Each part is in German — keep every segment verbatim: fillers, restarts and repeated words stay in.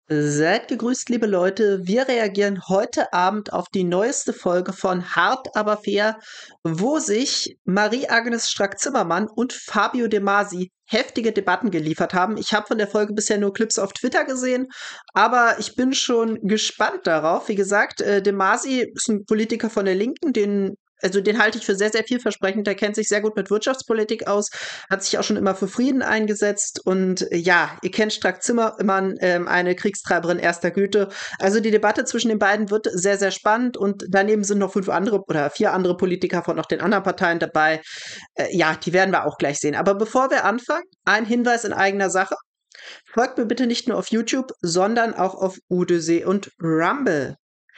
Seid gegrüßt, liebe Leute. Wir reagieren heute Abend auf die neueste Folge von Hart aber fair, wo sich Marie-Agnes Strack-Zimmermann und Fabio De Masi heftige Debatten geliefert haben. Ich habe von der Folge bisher nur Clips auf Twitter gesehen, aber ich bin schon gespannt darauf. Wie gesagt, äh, De Masi ist ein Politiker von der Linken, den also den halte ich für sehr, sehr vielversprechend. Der kennt sich sehr gut mit Wirtschaftspolitik aus, hat sich auch schon immer für Frieden eingesetzt. Und äh, ja, ihr kennt Strack-Zimmermann, ähm, eine Kriegstreiberin erster Güte. Also die Debatte zwischen den beiden wird sehr, sehr spannend. Und daneben sind noch fünf andere oder vier andere Politiker von noch den anderen Parteien dabei. Äh, ja, die werden wir auch gleich sehen. Aber bevor wir anfangen, ein Hinweis in eigener Sache. Folgt mir bitte nicht nur auf YouTube, sondern auch auf Odyssey und Rumble.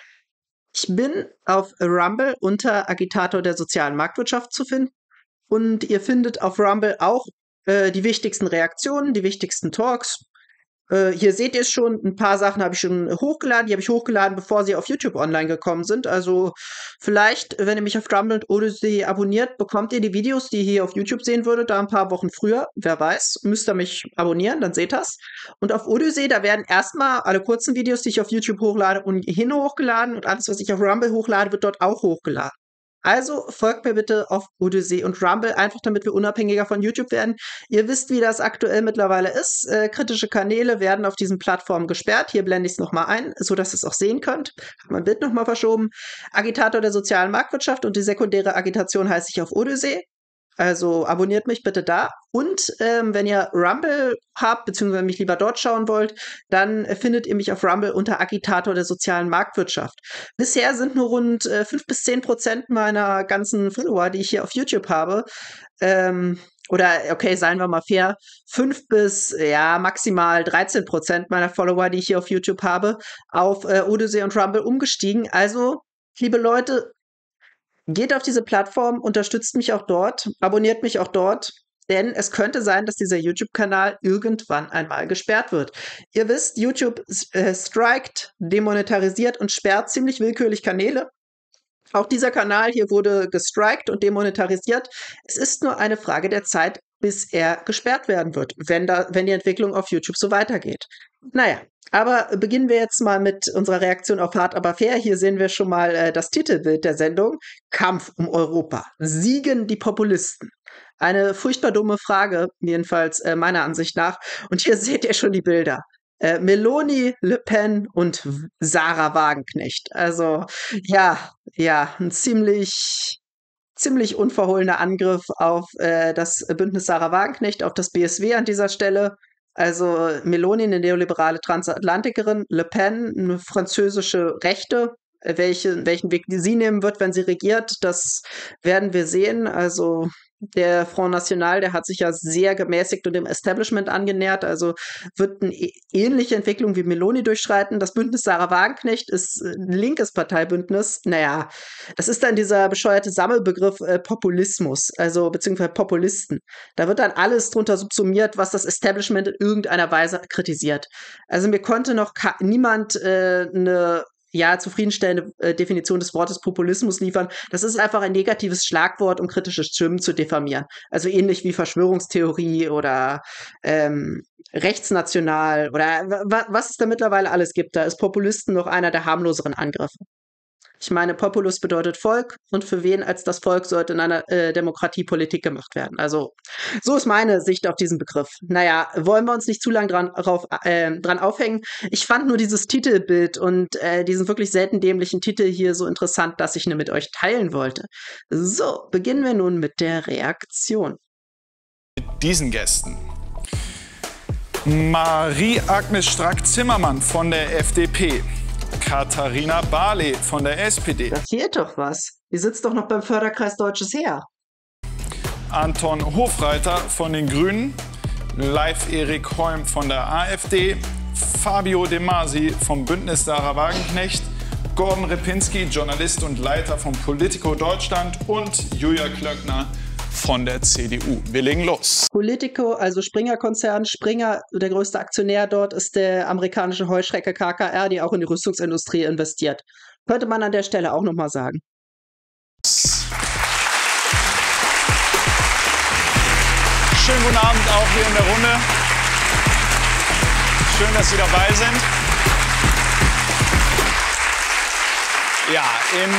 Ich bin auf Rumble unter Agitator der sozialen Marktwirtschaft zu finden. Und ihr findet auf Rumble auch äh, die wichtigsten Reaktionen, die wichtigsten Talks. Äh, hier seht ihr es schon, ein paar Sachen habe ich schon hochgeladen. Die habe ich hochgeladen, bevor sie auf YouTube online gekommen sind. Also vielleicht, wenn ihr mich auf Rumble und Odyssey abonniert, bekommt ihr die Videos, die ihr hier auf YouTube sehen würdet, da ein paar Wochen früher. Wer weiß, müsst ihr mich abonnieren, dann seht ihr's. Und auf Odyssey, da werden erstmal alle kurzen Videos, die ich auf YouTube hochlade, ohnehin hochgeladen. Und alles, was ich auf Rumble hochlade, wird dort auch hochgeladen. Also folgt mir bitte auf Odyssey und Rumble, einfach damit wir unabhängiger von YouTube werden. Ihr wisst, wie das aktuell mittlerweile ist. Äh, kritische Kanäle werden auf diesen Plattformen gesperrt. Hier blende ich es nochmal ein, sodass ihr es auch sehen könnt. Hab mein Bild nochmal verschoben. Agitator der sozialen Marktwirtschaft und die sekundäre Agitation heiße ich auf Odyssey. Also abonniert mich bitte da. Und ähm, wenn ihr Rumble habt, beziehungsweise mich lieber dort schauen wollt, dann äh, findet ihr mich auf Rumble unter Agitator der sozialen Marktwirtschaft. Bisher sind nur rund äh, fünf bis zehn Prozent meiner ganzen Follower, die ich hier auf YouTube habe, ähm, oder okay, seien wir mal fair, fünf bis ja maximal dreizehn Prozent meiner Follower, die ich hier auf YouTube habe, auf äh, Odyssey und Rumble umgestiegen. Also, liebe Leute, geht auf diese Plattform, unterstützt mich auch dort, abonniert mich auch dort, denn es könnte sein, dass dieser YouTube-Kanal irgendwann einmal gesperrt wird. Ihr wisst, YouTube äh, strikt, demonetarisiert und sperrt ziemlich willkürlich Kanäle. Auch dieser Kanal hier wurde gestrikt und demonetarisiert. Es ist nur eine Frage der Zeit, bis er gesperrt werden wird, wenn, da, wenn die Entwicklung auf YouTube so weitergeht. Naja, aber beginnen wir jetzt mal mit unserer Reaktion auf Hart aber fair. Hier sehen wir schon mal äh, das Titelbild der Sendung. Kampf um Europa. Siegen die Populisten? Eine furchtbar dumme Frage, jedenfalls äh, meiner Ansicht nach. Und hier seht ihr schon die Bilder. Äh, Meloni, Le Pen und Sarah Wagenknecht. Also ja, ja, ein ziemlich ziemlich unverhohlener Angriff auf äh, das Bündnis Sarah Wagenknecht, auf das B S W an dieser Stelle. Also Meloni, eine neoliberale Transatlantikerin, Le Pen, eine französische Rechte. Welche, welchen Weg sie nehmen wird, wenn sie regiert, das werden wir sehen. Also der Front National, der hat sich ja sehr gemäßigt und dem Establishment angenähert, also wird eine ähnliche Entwicklung wie Meloni durchschreiten. Das Bündnis Sarah Wagenknecht ist ein linkes Parteibündnis. Naja, das ist dann dieser bescheuerte Sammelbegriff äh, Populismus, also beziehungsweise Populisten. Da wird dann alles drunter subsumiert, was das Establishment in irgendeiner Weise kritisiert. Also mir konnte noch niemand äh, eine ja, zufriedenstellende äh, Definition des Wortes Populismus liefern. Das ist einfach ein negatives Schlagwort, um kritische Stimmen zu diffamieren. Also ähnlich wie Verschwörungstheorie oder ähm, rechtsnational oder was es da mittlerweile alles gibt. Da ist Populisten noch einer der harmloseren Angriffe. Ich meine, Populus bedeutet Volk und für wen als das Volk sollte in einer äh, Demokratie Politik gemacht werden. Also so ist meine Sicht auf diesen Begriff. Naja, wollen wir uns nicht zu lange dran, drauf, äh, dran aufhängen. Ich fand nur dieses Titelbild und äh, diesen wirklich selten dämlichen Titel hier so interessant, dass ich ihn mit euch teilen wollte. So, beginnen wir nun mit der Reaktion. Mit diesen Gästen. Marie-Agnes Strack-Zimmermann von der F D P. Katharina Barley von der S P D. Da fehlt doch was. Die sitzt doch noch beim Förderkreis Deutsches Heer. Anton Hofreiter von den Grünen. Leif Erik Holm von der AfD. Fabio De Masi vom Bündnis Sarah Wagenknecht. Gordon Repinski, Journalist und Leiter von Politico Deutschland. Und Julia Klöckner von der C D U. Wir legen los. Politico, also Springer-Konzern. Springer, der größte Aktionär dort, ist der amerikanische Heuschrecke K K R, die auch in die Rüstungsindustrie investiert. Könnte man an der Stelle auch nochmal sagen. Schönen guten Abend auch hier in der Runde. Schön, dass Sie dabei sind. Ja, in,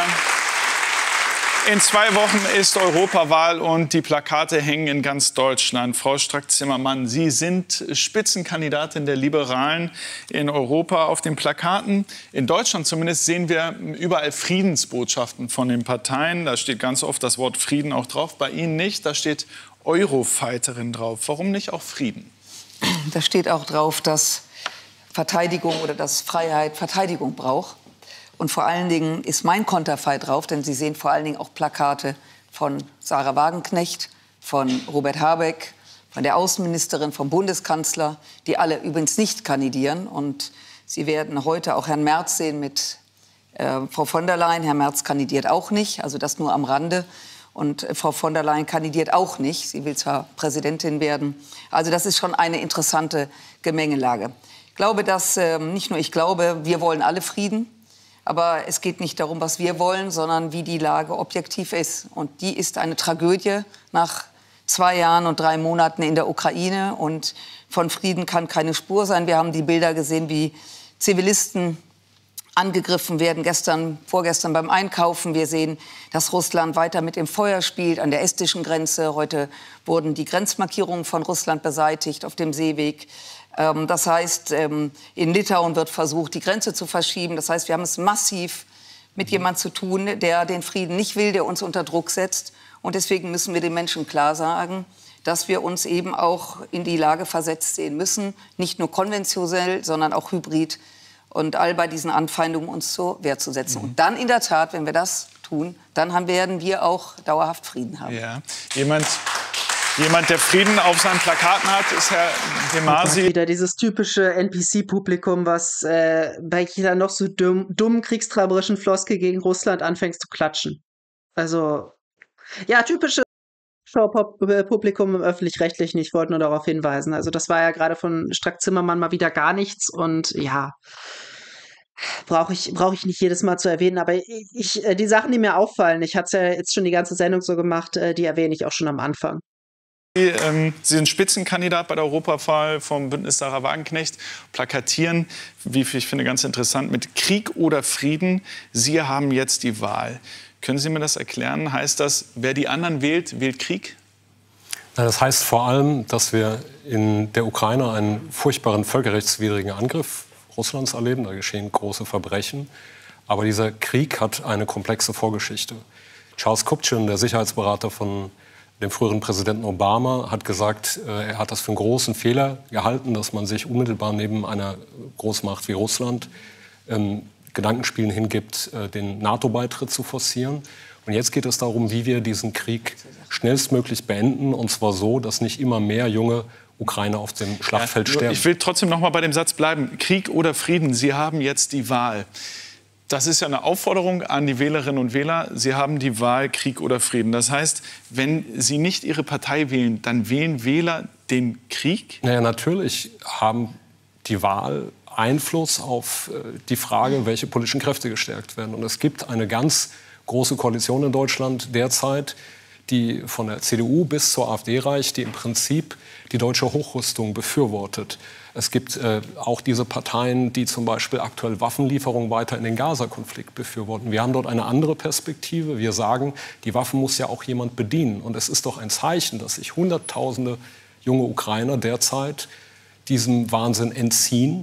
äh, in zwei Wochen ist Europawahl und die Plakate hängen in ganz Deutschland. Frau Strack-Zimmermann, Sie sind Spitzenkandidatin der Liberalen in Europa. Auf den Plakaten, in Deutschland zumindest, sehen wir überall Friedensbotschaften von den Parteien. Da steht ganz oft das Wort Frieden auch drauf. Bei Ihnen nicht, da steht Eurofighterin drauf. Warum nicht auch Frieden? Da steht auch drauf, dass Verteidigung oder dass Freiheit Verteidigung braucht. Und vor allen Dingen ist mein Konterfei drauf, denn Sie sehen vor allen Dingen auch Plakate von Sarah Wagenknecht, von Robert Habeck, von der Außenministerin, vom Bundeskanzler, die alle übrigens nicht kandidieren. Und Sie werden heute auch Herrn Merz sehen mit äh, Frau von der Leyen. Herr Merz kandidiert auch nicht, also das nur am Rande. Und äh, Frau von der Leyen kandidiert auch nicht. Sie will zwar Präsidentin werden. Also das ist schon eine interessante Gemengelage. Ich glaube, dass, äh, nicht nur ich glaube, wir wollen alle Frieden. Aber es geht nicht darum, was wir wollen, sondern wie die Lage objektiv ist. Und die ist eine Tragödie nach zwei Jahren und drei Monaten in der Ukraine. Und von Frieden kann keine Spur sein. Wir haben die Bilder gesehen, wie Zivilisten angegriffen werden, gestern, vorgestern beim Einkaufen. Wir sehen, dass Russland weiter mit dem Feuer spielt an der estnischen Grenze. Heute wurden die Grenzmarkierungen von Russland beseitigt auf dem Seeweg. Das heißt, in Litauen wird versucht, die Grenze zu verschieben. Das heißt, wir haben es massiv mit jemandem zu tun, der den Frieden nicht will, der uns unter Druck setzt. Und deswegen müssen wir den Menschen klar sagen, dass wir uns eben auch in die Lage versetzt sehen müssen, nicht nur konventionell, sondern auch hybrid und all bei diesen Anfeindungen uns zur Wehr zu setzen. Mhm. Und dann in der Tat, wenn wir das tun, dann haben, werden wir auch dauerhaft Frieden haben. Ja. Jemand... Jemand, der Frieden auf seinen Plakaten hat, ist Herr de Masi. Wieder dieses typische N P C-Publikum, was äh, bei jeder noch so dumm, dummen kriegstreiberischen Floskel gegen Russland anfängt zu klatschen. Also, ja, typisches Showpublikum im Öffentlich-Rechtlichen. Ich wollte nur darauf hinweisen. Also, das war ja gerade von Strack-Zimmermann mal wieder gar nichts. Und ja, brauche ich, brauch ich nicht jedes Mal zu erwähnen. Aber ich, ich, die Sachen, die mir auffallen, ich hatte es ja jetzt schon die ganze Sendung so gemacht, äh, die erwähne ich auch schon am Anfang. Sie, ähm, Sie sind Spitzenkandidat bei der Europawahl vom Bündnis Sarah Wagenknecht, plakatieren, wie ich finde, ganz interessant, mit Krieg oder Frieden. Sie haben jetzt die Wahl. Können Sie mir das erklären? Heißt das, wer die anderen wählt, wählt Krieg? Das heißt vor allem, dass wir in der Ukraine einen furchtbaren völkerrechtswidrigen Angriff Russlands erleben. Da geschehen große Verbrechen. Aber dieser Krieg hat eine komplexe Vorgeschichte. Charles Kupchan, der Sicherheitsberater von dem früheren Präsidenten Obama, hat gesagt, er hat das für einen großen Fehler gehalten, dass man sich unmittelbar neben einer Großmacht wie Russland ähm, Gedankenspielen hingibt, äh, den NATO-Beitritt zu forcieren. Und jetzt geht es darum, wie wir diesen Krieg schnellstmöglich beenden, und zwar so, dass nicht immer mehr junge Ukrainer auf dem Schlachtfeld ja, sterben. Ich will trotzdem noch mal bei dem Satz bleiben. Krieg oder Frieden, Sie haben jetzt die Wahl. Das ist ja eine Aufforderung an die Wählerinnen und Wähler. Sie haben die Wahl, Krieg oder Frieden. Das heißt, wenn Sie nicht Ihre Partei wählen, dann wählen Wähler den Krieg? Naja, natürlich haben die Wahl Einfluss auf äh, die Frage, welche politischen Kräfte gestärkt werden. Und es gibt eine ganz große Koalition in Deutschland derzeit, die von der C D U bis zur AfD reicht, die im Prinzip die deutsche Hochrüstung befürwortet. Es gibt äh, auch diese Parteien, die zum Beispiel aktuell Waffenlieferungen weiter in den Gaza-Konflikt befürworten. Wir haben dort eine andere Perspektive. Wir sagen, die Waffen muss ja auch jemand bedienen. Und es ist doch ein Zeichen, dass sich Hunderttausende junge Ukrainer derzeit diesem Wahnsinn entziehen.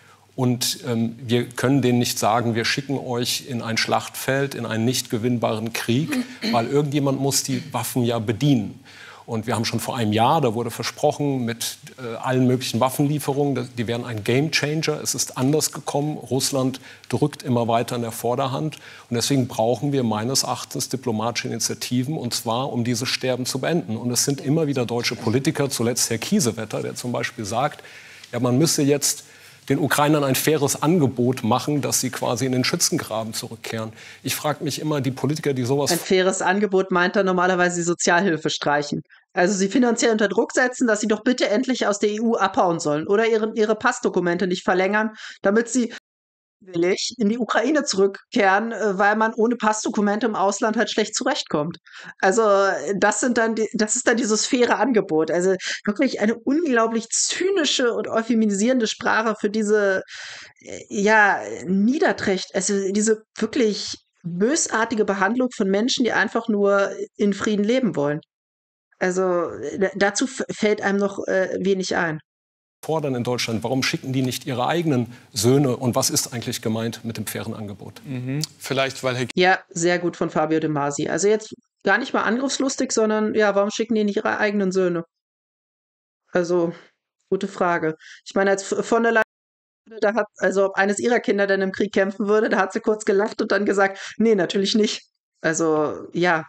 Und ähm, wir können denen nicht sagen, wir schicken euch in ein Schlachtfeld, in einen nicht gewinnbaren Krieg, weil irgendjemand muss die Waffen ja bedienen. Und wir haben schon vor einem Jahr, da wurde versprochen, mit äh, allen möglichen Waffenlieferungen, die wären ein Gamechanger. Es ist anders gekommen. Russland drückt immer weiter an der Vorderhand. Und deswegen brauchen wir meines Erachtens diplomatische Initiativen, und zwar, um dieses Sterben zu beenden. Und es sind immer wieder deutsche Politiker, zuletzt Herr Kiesewetter, der zum Beispiel sagt, ja, man müsse jetzt den Ukrainern ein faires Angebot machen, dass sie quasi in den Schützengraben zurückkehren. Ich frage mich immer, die Politiker, die sowas... Ein faires Angebot meint dann normalerweise die Sozialhilfe streichen. Also sie finanziell unter Druck setzen, dass sie doch bitte endlich aus der E U abhauen sollen oder ihre, ihre Passdokumente nicht verlängern, damit sie will ich in die Ukraine zurückkehren, äh, weil man ohne Passdokumente im Ausland halt schlecht zurechtkommt. Also äh, das sind dann die, das ist dann dieses faire Angebot. Also wirklich eine unglaublich zynische und euphemisierende Sprache für diese äh, ja Niederträcht, also diese wirklich bösartige Behandlung von Menschen, die einfach nur in Frieden leben wollen. Also äh, dazu f- fällt einem noch äh, wenig ein. Fordern in Deutschland, warum schicken die nicht ihre eigenen Söhne und was ist eigentlich gemeint mit dem fairen Angebot? Mhm. Vielleicht, weil Herr Ja, sehr gut von Fabio De Masi. Also jetzt gar nicht mal angriffslustig, sondern ja, warum schicken die nicht ihre eigenen Söhne? Also, gute Frage. Ich meine, als V- von der Leyen, da hat, also ob eines ihrer Kinder dann im Krieg kämpfen würde, da hat sie kurz gelacht und dann gesagt, nee, natürlich nicht. Also, ja,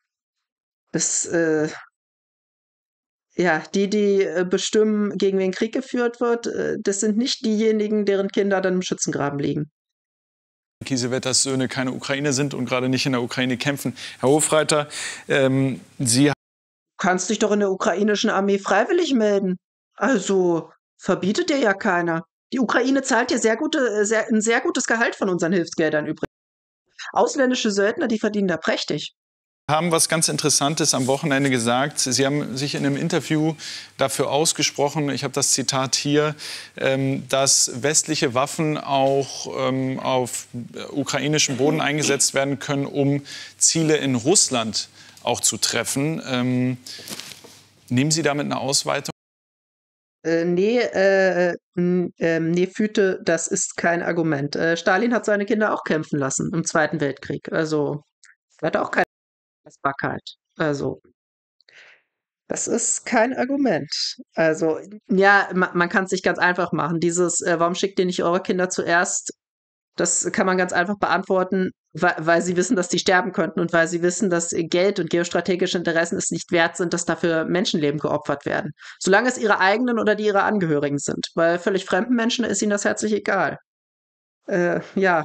das, äh, ja, die, die äh, bestimmen, gegen wen Krieg geführt wird, äh, das sind nicht diejenigen, deren Kinder dann im Schützengraben liegen. Kiesewetters Söhne keine Ukraine sind und gerade nicht in der Ukraine kämpfen. Herr Hofreiter, ähm, Sie Kannst dich doch in der ukrainischen Armee freiwillig melden. Also, verbietet dir ja keiner. Die Ukraine zahlt dir sehr gute, äh, sehr, ein sehr gutes Gehalt von unseren Hilfsgeldern übrigens. Ausländische Söldner, die verdienen da prächtig. haben was ganz Interessantes am Wochenende gesagt. Sie haben sich in einem Interview dafür ausgesprochen, ich habe das Zitat hier, ähm, dass westliche Waffen auch ähm, auf ukrainischem Boden eingesetzt werden können, um Ziele in Russland auch zu treffen. Ähm, nehmen Sie damit eine Ausweitung? Äh, nee, äh, n- ähm, nee, Füte, das ist kein Argument. Äh, Stalin hat seine Kinder auch kämpfen lassen im Zweiten Weltkrieg. Also, er hatte auch keine Messbarkeit. Also, das ist kein Argument. Also, ja, ma man kann es sich ganz einfach machen. Dieses, äh, warum schickt ihr nicht eure Kinder zuerst? Das kann man ganz einfach beantworten, wei weil sie wissen, dass die sterben könnten und weil sie wissen, dass äh, Geld und geostrategische Interessen es nicht wert sind, dass dafür Menschenleben geopfert werden. Solange es ihre eigenen oder die ihrer Angehörigen sind. Bei völlig fremden Menschen ist ihnen das herzlich egal. Äh, ja.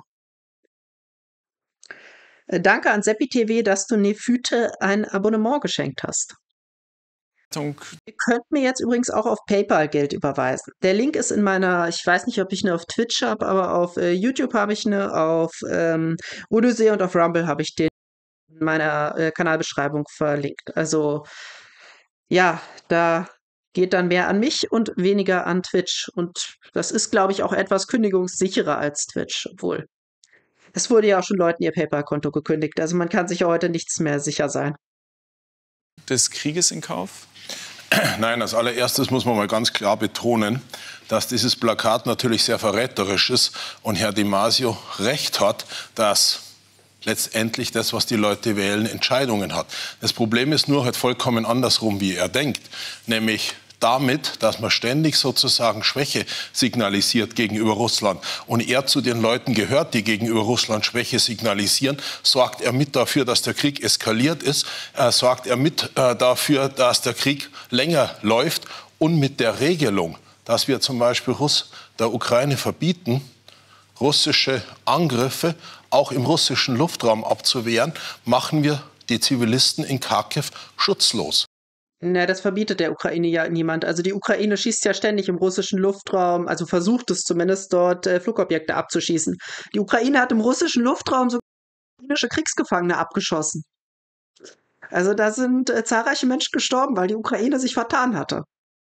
Äh, danke an Seppi T V, dass du Nefyte ein Abonnement geschenkt hast. Ihr könnt mir jetzt übrigens auch auf PayPal Geld überweisen. Der Link ist in meiner, ich weiß nicht, ob ich eine auf Twitch habe, aber auf äh, YouTube habe ich eine, auf ähm, Odyssey und auf Rumble habe ich den in meiner äh, Kanalbeschreibung verlinkt. Also ja, da geht dann mehr an mich und weniger an Twitch. Und das ist, glaube ich, auch etwas kündigungssicherer als Twitch, obwohl. Es wurde ja auch schon Leuten ihr PayPal-Konto gekündigt. Also man kann sich ja heute nichts mehr sicher sein. Des Krieges in Kauf? Nein, als allererstes muss man mal ganz klar betonen, dass dieses Plakat natürlich sehr verräterisch ist und Herr Di Masio recht hat, dass letztendlich das, was die Leute wählen, Entscheidungen hat. Das Problem ist nur halt vollkommen andersrum, wie er denkt, nämlich damit, dass man ständig sozusagen Schwäche signalisiert gegenüber Russland und er zu den Leuten gehört, die gegenüber Russland Schwäche signalisieren, sorgt er mit dafür, dass der Krieg eskaliert ist, äh, sorgt er mit äh, dafür, dass der Krieg länger läuft und mit der Regelung, dass wir zum Beispiel Russ der Ukraine verbieten, russische Angriffe auch im russischen Luftraum abzuwehren, machen wir die Zivilisten in Kharkiv schutzlos. Na, das verbietet der Ukraine ja niemand. Also die Ukraine schießt ja ständig im russischen Luftraum, also versucht es zumindest dort, äh, Flugobjekte abzuschießen. Die Ukraine hat im russischen Luftraum sogar ukrainische Kriegsgefangene abgeschossen. Also da sind äh, zahlreiche Menschen gestorben, weil die Ukraine sich vertan hatte.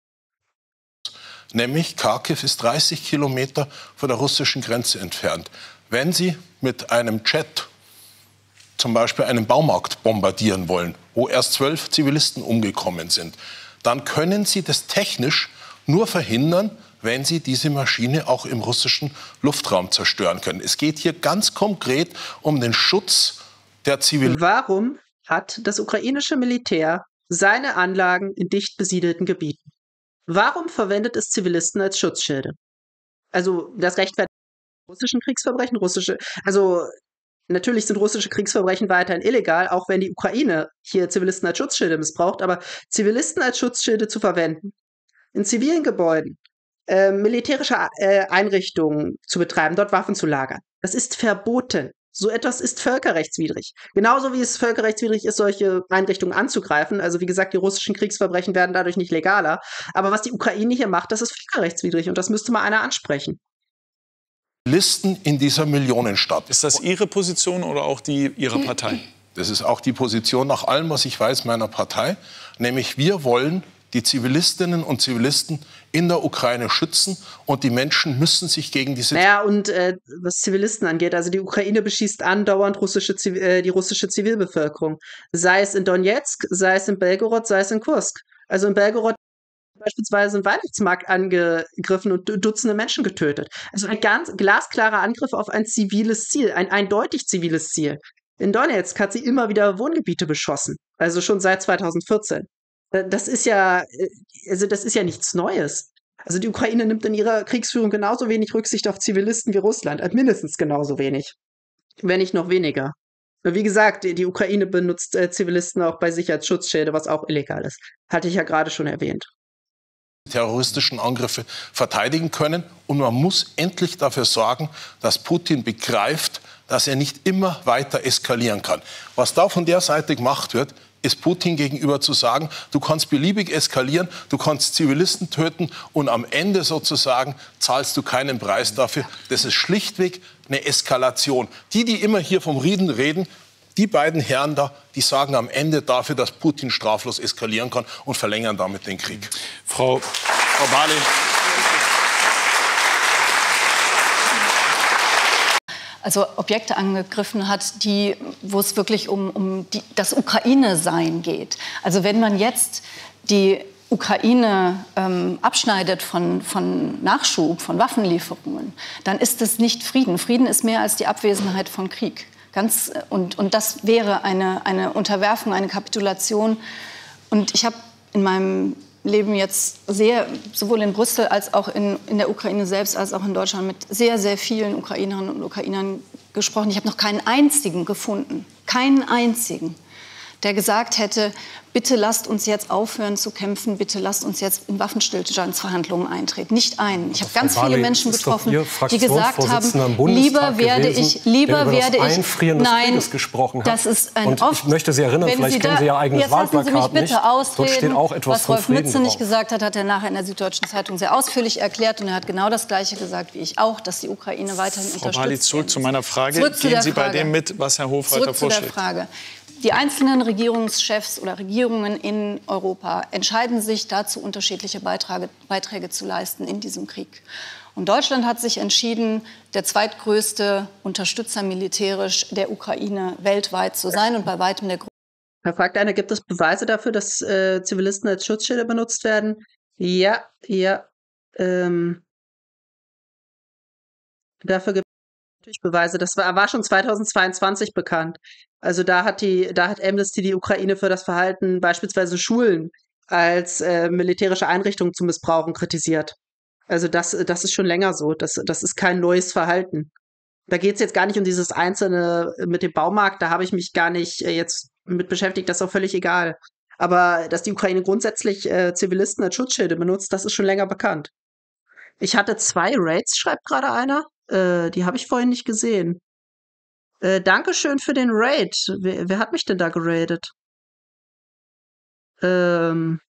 Nämlich Kharkiv ist dreißig Kilometer von der russischen Grenze entfernt. Wenn Sie mit einem Jet zum Beispiel einen Baumarkt bombardieren wollen, wo erst zwölf Zivilisten umgekommen sind, dann können Sie das technisch nur verhindern, wenn Sie diese Maschine auch im russischen Luftraum zerstören können. Es geht hier ganz konkret um den Schutz der Zivilisten. Warum hat das ukrainische Militär seine Anlagen in dicht besiedelten Gebieten? Warum verwendet es Zivilisten als Schutzschilde? Also das rechtfertigt russischen Kriegsverbrechen, russische, also natürlich sind russische Kriegsverbrechen weiterhin illegal, auch wenn die Ukraine hier Zivilisten als Schutzschilde missbraucht, aber Zivilisten als Schutzschilde zu verwenden, in zivilen Gebäuden, äh, militärische äh, Einrichtungen zu betreiben, dort Waffen zu lagern, das ist verboten. So etwas ist völkerrechtswidrig. Genauso wie es völkerrechtswidrig ist, solche Einrichtungen anzugreifen. Also wie gesagt, die russischen Kriegsverbrechen werden dadurch nicht legaler. Aber was die Ukraine hier macht, das ist völkerrechtswidrig und das müsste mal einer ansprechen. Listen in dieser Millionenstadt. Ist das Ihre Position oder auch die Ihrer Partei? Das ist auch die Position nach allem, was ich weiß, meiner Partei. Nämlich wir wollen die Zivilistinnen und Zivilisten in der Ukraine schützen und die Menschen müssen sich gegen diese... Naja, und äh, was Zivilisten angeht, also die Ukraine beschießt andauernd russische Ziv äh, die russische Zivilbevölkerung. Sei es in Donetsk, sei es in Belgorod, sei es in Kursk. Also in Belgorod beispielsweise einen Weihnachtsmarkt angegriffen und Dutzende Menschen getötet. Also ein ganz glasklarer Angriff auf ein ziviles Ziel, ein eindeutig ziviles Ziel. In Donetsk hat sie immer wieder Wohngebiete beschossen, also schon seit zweitausendvierzehn. Das ist ja, also das ist ja nichts Neues. Also die Ukraine nimmt in ihrer Kriegsführung genauso wenig Rücksicht auf Zivilisten wie Russland, mindestens genauso wenig, wenn nicht noch weniger. Wie gesagt, die, die Ukraine benutzt äh, Zivilisten auch bei Sicherheitsschutzschilde, was auch illegal ist. Hatte ich ja gerade schon erwähnt. Terroristischen Angriffe verteidigen können. Und man muss endlich dafür sorgen, dass Putin begreift, dass er nicht immer weiter eskalieren kann. Was da von der Seite gemacht wird, ist Putin gegenüber zu sagen, du kannst beliebig eskalieren, du kannst Zivilisten töten und am Ende sozusagen zahlst du keinen Preis dafür. Das ist schlichtweg eine Eskalation. Die, die immer hier vom Frieden reden, die beiden Herren da, die sagen am Ende dafür, dass Putin straflos eskalieren kann und verlängern damit den Krieg. Frau, Frau Barley. Also Objekte angegriffen hat, die, wo es wirklich um, um die, das Ukraine-Sein geht. Also wenn man jetzt die Ukraine ähm, abschneidet von, von Nachschub, von Waffenlieferungen, dann ist es nicht Frieden. Frieden ist mehr als die Abwesenheit von Krieg. Ganz, und, und das wäre eine, eine Unterwerfung, eine Kapitulation. Und ich habe in meinem Leben jetzt sehr, sowohl in Brüssel als auch in, in der Ukraine selbst, als auch in Deutschland mit sehr, sehr vielen Ukrainerinnen und Ukrainern gesprochen. Ich habe noch keinen einzigen gefunden, keinen einzigen, der gesagt hätte, bitte lasst uns jetzt aufhören zu kämpfen, bitte lasst uns jetzt in Waffenstillstandsverhandlungen eintreten. Nicht einen. Ich habe ganz Frau viele Barley, Menschen ist doch getroffen, Ihr die gesagt haben, lieber werde ich, lieber der über werde das ich, Einfrieren des nein, Krieges gesprochen hat. das ist ein Und oft, ich möchte Sie erinnern, vielleicht Sie kennen da, Sie Ihr eigenes jetzt lassen Sie mich Wahlplakat bitte nicht. ausreden. Dort steht auch etwas Was von Rolf Frieden Mütze nicht drauf. gesagt hat, hat er nachher in der Süddeutschen Zeitung sehr ausführlich erklärt. Und er hat genau das Gleiche gesagt wie ich auch, dass die Ukraine weiterhin Frau unterstützt Barley, zurück werden zu muss. meiner Frage. Zurück zu Gehen der Sie bei Frage. dem mit, was Herr Hofreiter Zurück zu der vorschlägt? Frage. Die einzelnen Regierungschefs oder Regierungen in Europa entscheiden sich dazu, unterschiedliche Beiträge, Beiträge zu leisten in diesem Krieg. Und Deutschland hat sich entschieden, der zweitgrößte Unterstützer militärisch der Ukraine weltweit zu sein und bei weitem der größte. Da fragt einer, gibt es Beweise dafür, dass äh, Zivilisten als Schutzschilde benutzt werden? Ja, ja. Ähm, dafür gibt es natürlich Beweise. Das war, war schon zweitausendzweiundzwanzig bekannt. Also da hat die, da hat Amnesty die Ukraine für das Verhalten beispielsweise Schulen als äh, militärische Einrichtungen zu missbrauchen kritisiert. Also das, das ist schon länger so. Das, das ist kein neues Verhalten. Da geht es jetzt gar nicht um dieses Einzelne mit dem Baumarkt. Da habe ich mich gar nicht äh, jetzt mit beschäftigt. Das ist auch völlig egal. Aber dass die Ukraine grundsätzlich äh, Zivilisten als Schutzschilde benutzt, das ist schon länger bekannt. Ich hatte zwei Raids, schreibt gerade einer. Äh, die habe ich vorhin nicht gesehen. Äh, Dankeschön für den Raid. Wer, wer hat mich denn da geradet? Ähm,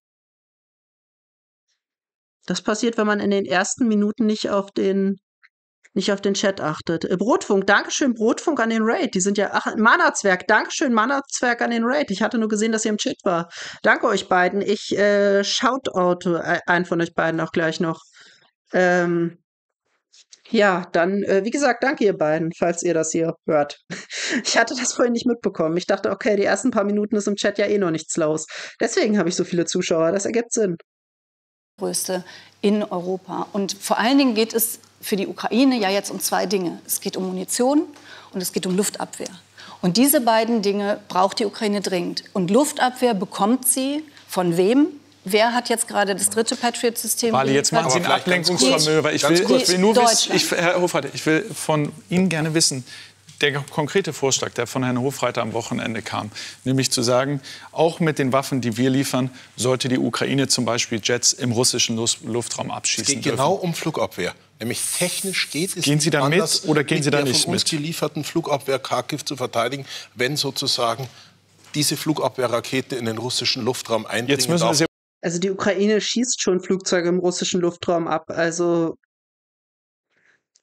das passiert, wenn man in den ersten Minuten nicht auf den, nicht auf den Chat achtet. Äh, Brotfunk, Dankeschön, Brotfunk an den Raid. Die sind ja, ach, Mana-Zwerg, Dankeschön, Mana-Zwerg an den Raid. Ich hatte nur gesehen, dass ihr im Chat war. Danke euch beiden. Ich äh, shoutout einen von euch beiden auch gleich noch. Ähm, Ja, dann, äh, wie gesagt, danke ihr beiden, falls ihr das hier hört. Ich hatte das vorhin nicht mitbekommen. Ich dachte, okay, die ersten paar Minuten ist im Chat ja eh noch nichts los. Deswegen habe ich so viele Zuschauer. Das ergibt Sinn. Größte in Europa. Und vor allen Dingen geht es für die Ukraine ja jetzt um zwei Dinge. Es geht um Munition und es geht um Luftabwehr. Und diese beiden Dinge braucht die Ukraine dringend. Und Luftabwehr bekommt sie von wem? Wer hat jetzt gerade das dritte Patriot-System? Barley, jetzt machen Sie ein Ablenkungsvermögen. Ich will, ich will nur wissen, ich, Herr Hofreiter, ich will von Ihnen gerne wissen, der konkrete Vorschlag, der von Herrn Hofreiter am Wochenende kam, nämlich zu sagen, auch mit den Waffen, die wir liefern, sollte die Ukraine zum Beispiel Jets im russischen Luftraum abschießen dürfen. Es geht dürfen. genau um Flugabwehr. Nämlich technisch geht es Gehen Sie da anders, mit oder gehen Sie da mit der nicht von uns mit? gelieferten Flugabwehr Kharkiv zu verteidigen, wenn sozusagen diese Flugabwehrrakete in den russischen Luftraum eindringen Jetzt müssen wir darf. Sie Also die Ukraine schießt schon Flugzeuge im russischen Luftraum ab. Also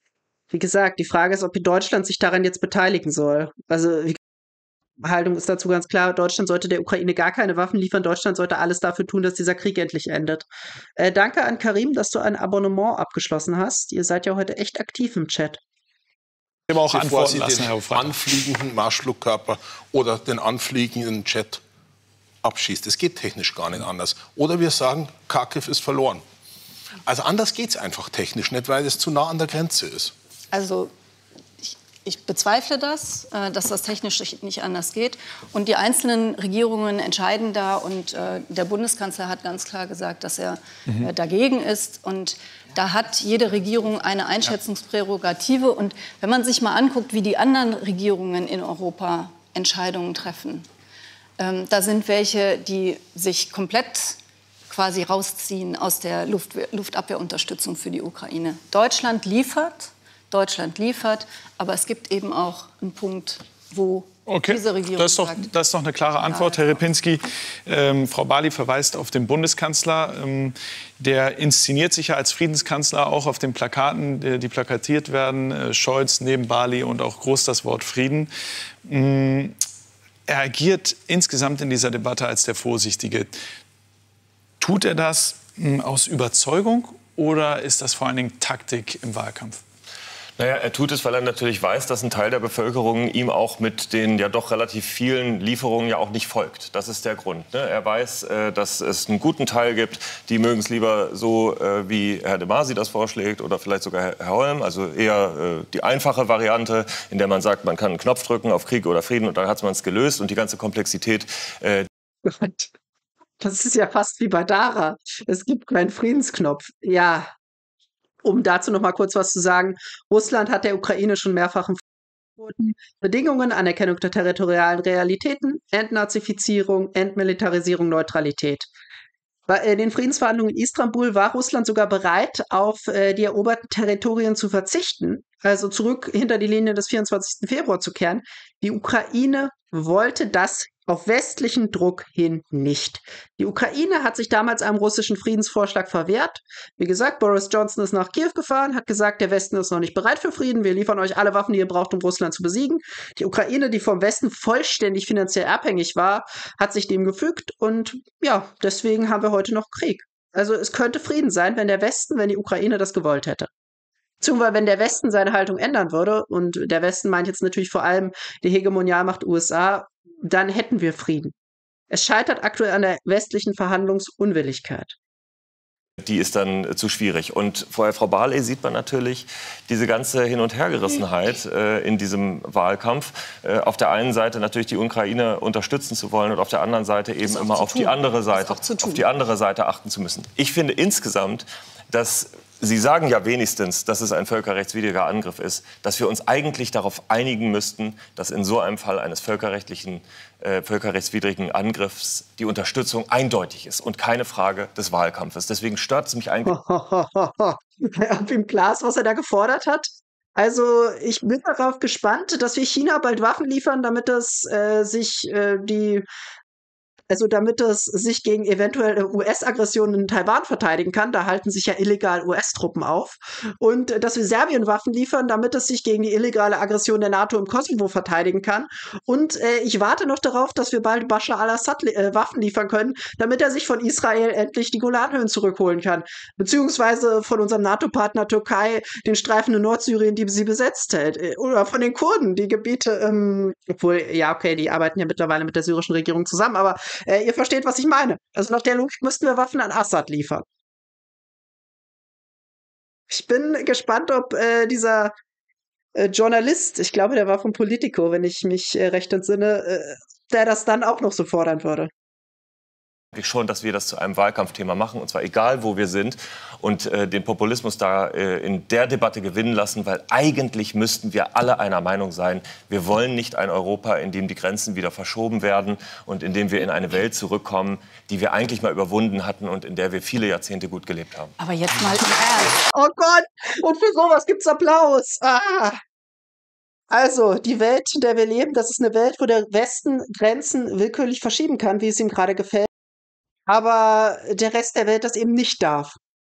Wie gesagt, die Frage ist, ob Deutschland sich daran jetzt beteiligen soll. Also die Haltung ist dazu ganz klar, Deutschland sollte der Ukraine gar keine Waffen liefern. Deutschland sollte alles dafür tun, dass dieser Krieg endlich endet. Äh, danke an Karim, dass du ein Abonnement abgeschlossen hast. Ihr seid ja heute echt aktiv im Chat. Aber auch Bevor antworten Sie lassen, den Herr Hofreiter. anfliegenden Marschflugkörper oder den anfliegenden Jet abschießt. Es geht technisch gar nicht anders. Oder wir sagen, Kharkiv ist verloren. Also anders geht es einfach technisch nicht, weil es zu nah an der Grenze ist. Also ich, ich bezweifle das, äh, dass das technisch nicht anders geht. Und die einzelnen Regierungen entscheiden da. Und äh, der Bundeskanzler hat ganz klar gesagt, dass er mhm. äh, dagegen ist. Und da hat jede Regierung eine Einschätzungsprärogative. Und wenn man sich mal anguckt, wie die anderen Regierungen in Europa Entscheidungen treffen, ähm, da sind welche, die sich komplett quasi rausziehen aus der Luft, Luftabwehrunterstützung für die Ukraine. Deutschland liefert, Deutschland liefert, aber es gibt eben auch einen Punkt, wo Okay, diese Regierung das ist, doch, sagt, das ist doch eine klare Antwort, Herr Repinski. Ähm, Frau Barley verweist auf den Bundeskanzler. Ähm, der inszeniert sich ja als Friedenskanzler auch auf den Plakaten, die, die plakatiert werden. Äh, Scholz neben Barley und auch groß das Wort Frieden. Ähm, er agiert insgesamt in dieser Debatte als der Vorsichtige. Tut er das mh, aus Überzeugung oder ist das vor allen Dingen Taktik im Wahlkampf? Naja, er tut es, weil er natürlich weiß, dass ein Teil der Bevölkerung ihm auch mit den ja doch relativ vielen Lieferungen ja auch nicht folgt. Das ist der Grund. Ne? Er weiß, äh, dass es einen guten Teil gibt, die mögen es lieber so, äh, wie Herr de Masi das vorschlägt oder vielleicht sogar Herr Holm. Also eher äh, die einfache Variante, in der man sagt, man kann einen Knopf drücken auf Krieg oder Frieden und dann hat man es gelöst. Und die ganze Komplexität... Äh Das ist ja fast wie bei Dara. Es gibt keinen Friedensknopf. Ja, um dazu noch mal kurz was zu sagen. Russland hat der Ukraine schon mehrfach angeboten. Bedingungen, Anerkennung der territorialen Realitäten, Entnazifizierung, Entmilitarisierung, Neutralität. Bei äh, den Friedensverhandlungen in Istanbul war Russland sogar bereit, auf äh, die eroberten Territorien zu verzichten, also zurück hinter die Linie des vierundzwanzigsten Februar zu kehren. Die Ukraine wollte das auf westlichen Druck hin nicht. Die Ukraine hat sich damals einem russischen Friedensvorschlag verwehrt. Wie gesagt, Boris Johnson ist nach Kiew gefahren, hat gesagt, der Westen ist noch nicht bereit für Frieden. Wir liefern euch alle Waffen, die ihr braucht, um Russland zu besiegen. Die Ukraine, die vom Westen vollständig finanziell abhängig war, hat sich dem gefügt. Und ja, deswegen haben wir heute noch Krieg. Also es könnte Frieden sein, wenn der Westen, wenn die Ukraine das gewollt hätte. Beziehungsweise wenn der Westen seine Haltung ändern würde, und der Westen meint jetzt natürlich vor allem die Hegemonialmacht U S A, dann hätten wir Frieden. Es scheitert aktuell an der westlichen Verhandlungsunwilligkeit. Die ist dann zu schwierig. Und vorher, Frau Barley, sieht man natürlich diese ganze Hin- und Hergerissenheit äh, in diesem Wahlkampf. Äh, auf der einen Seite natürlich die Ukraine unterstützen zu wollen und auf der anderen Seite eben immer auf die andere Seite, auf die andere Seite achten zu müssen. Ich finde insgesamt, dass Sie sagen ja wenigstens, dass es ein völkerrechtswidriger Angriff ist, dass wir uns eigentlich darauf einigen müssten, dass in so einem Fall eines völkerrechtlichen, äh, völkerrechtswidrigen Angriffs die Unterstützung eindeutig ist und keine Frage des Wahlkampfes. Deswegen stört es mich eigentlich. Ob ihm klar ist, was er da gefordert hat? Also ich bin darauf gespannt, dass wir China bald Waffen liefern, damit es äh, sich äh, die Also damit es sich gegen eventuelle U S-Aggressionen in Taiwan verteidigen kann, da halten sich ja illegal U S-Truppen auf. Und äh, dass wir Serbien Waffen liefern, damit es sich gegen die illegale Aggression der NATO im Kosovo verteidigen kann. Und äh, ich warte noch darauf, dass wir bald Bashar al-Assad li äh, Waffen liefern können, damit er sich von Israel endlich die Golanhöhen zurückholen kann. Beziehungsweise von unserem NATO-Partner Türkei den Streifen in Nordsyrien, die sie besetzt hält. Äh, oder von den Kurden, die Gebiete, ähm, obwohl, ja okay, die arbeiten ja mittlerweile mit der syrischen Regierung zusammen, aber Äh, ihr versteht, was ich meine. Also nach der Logik müssten wir Waffen an Assad liefern. Ich bin gespannt, ob äh, dieser äh, Journalist, ich glaube, der war vom Politico, wenn ich mich äh, recht entsinne, äh, der das dann auch noch so fordern würde. Schon, dass wir das zu einem Wahlkampfthema machen, und zwar egal, wo wir sind, und äh, den Populismus da äh, in der Debatte gewinnen lassen, weil eigentlich müssten wir alle einer Meinung sein, wir wollen nicht ein Europa, in dem die Grenzen wieder verschoben werden und in dem wir in eine Welt zurückkommen, die wir eigentlich mal überwunden hatten und in der wir viele Jahrzehnte gut gelebt haben. Aber jetzt mal im Ernst. Oh Gott, und für sowas gibt's Applaus. Ah. Also, die Welt, in der wir leben, das ist eine Welt, wo der Westen Grenzen willkürlich verschieben kann, wie es ihm gerade gefällt, aber der Rest der Welt das eben nicht darf.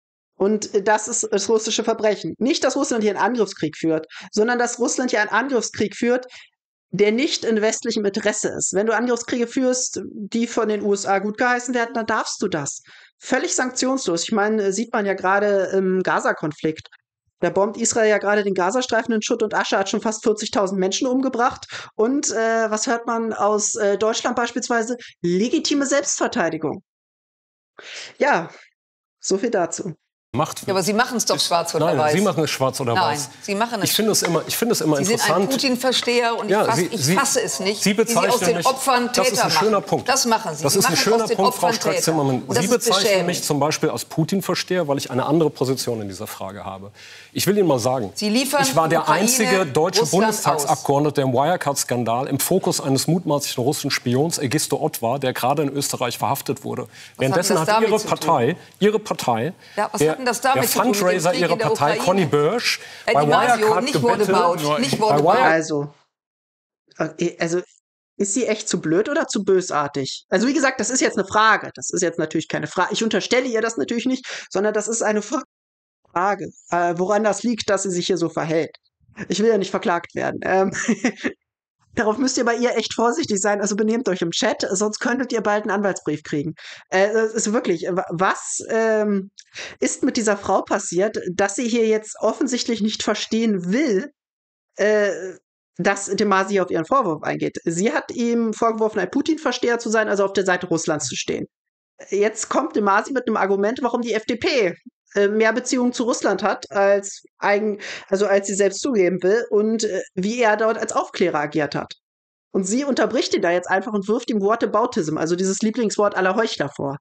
Und das ist das russische Verbrechen. Nicht, dass Russland hier einen Angriffskrieg führt, sondern dass Russland hier einen Angriffskrieg führt, der nicht in westlichem Interesse ist. Wenn du Angriffskriege führst, die von den U S A gut geheißen werden, dann darfst du das. Völlig sanktionslos. Ich meine, sieht man ja gerade im Gaza-Konflikt. Da bombt Israel ja gerade den Gazastreifen in Schutt und Asche, hat schon fast vierzigtausend Menschen umgebracht. Und äh, was hört man aus äh, Deutschland beispielsweise? Legitime Selbstverteidigung. Ja, so viel dazu. Macht. Ja, aber Sie machen es doch schwarz oder Nein, weiß. Sie machen es schwarz oder Nein, weiß. Sie machen es. Ich finde es immer, ich finde es immer Sie interessant. sind ein Putin-Versteher und Ja, ich, fass, Sie, ich Sie, fasse es nicht, Sie bezeichnen wie Sie aus den mich, Opfern Täter das ist ein schöner machen. Punkt. Das machen Sie. Das Sie ist ein machen schöner aus den Punkt, Frau Opfern Täter. Strack-Zimmermann. Und das Sie ist bezeichnen beschämend. mich zum Beispiel als Putin-Versteher, weil ich eine andere Position in dieser Frage habe. Ich will Ihnen mal sagen, Sie liefern ich war der Ukraine, einzige deutsche Russland Bundestagsabgeordnete, der im Wirecard-Skandal im Fokus eines mutmaßlichen russischen Spions Egisto Ott war, der gerade in Österreich verhaftet wurde. Währenddessen hat hat das Ihre damit zu Partei, Ihre Partei, Ja, was der, hat denn das damit der zu tun mit dem Fundraiser Krieg Ihrer in der Partei, Ukraine? Conny Börsch, Herr bei Di Marzio, Wirecard nicht gebettet, Whatabouts, nicht bei Whatabouts. Wirecard Also, äh, also ist sie echt zu blöd oder zu bösartig? Also wie gesagt, das ist jetzt eine Frage. Das ist jetzt natürlich keine Frage. Ich unterstelle ihr das natürlich nicht, sondern das ist eine Frage, äh, woran das liegt, dass sie sich hier so verhält. Ich will ja nicht verklagt werden. Ähm, darauf müsst ihr bei ihr echt vorsichtig sein. Also benehmt euch im Chat, sonst könntet ihr bald einen Anwaltsbrief kriegen. Äh, es ist wirklich, äh, was ähm, ist mit dieser Frau passiert, dass sie hier jetzt offensichtlich nicht verstehen will, äh, dass de Masi auf ihren Vorwurf eingeht. Sie hat ihm vorgeworfen, ein Putin-Versteher zu sein, also auf der Seite Russlands zu stehen. Jetzt kommt de Masi mit einem Argument, warum die F D P äh, mehr Beziehungen zu Russland hat, als, eigen, also als sie selbst zugeben will und äh, wie er dort als Aufklärer agiert hat. Und sie unterbricht ihn da jetzt einfach und wirft ihm Whataboutism, also dieses Lieblingswort aller Heuchler vor.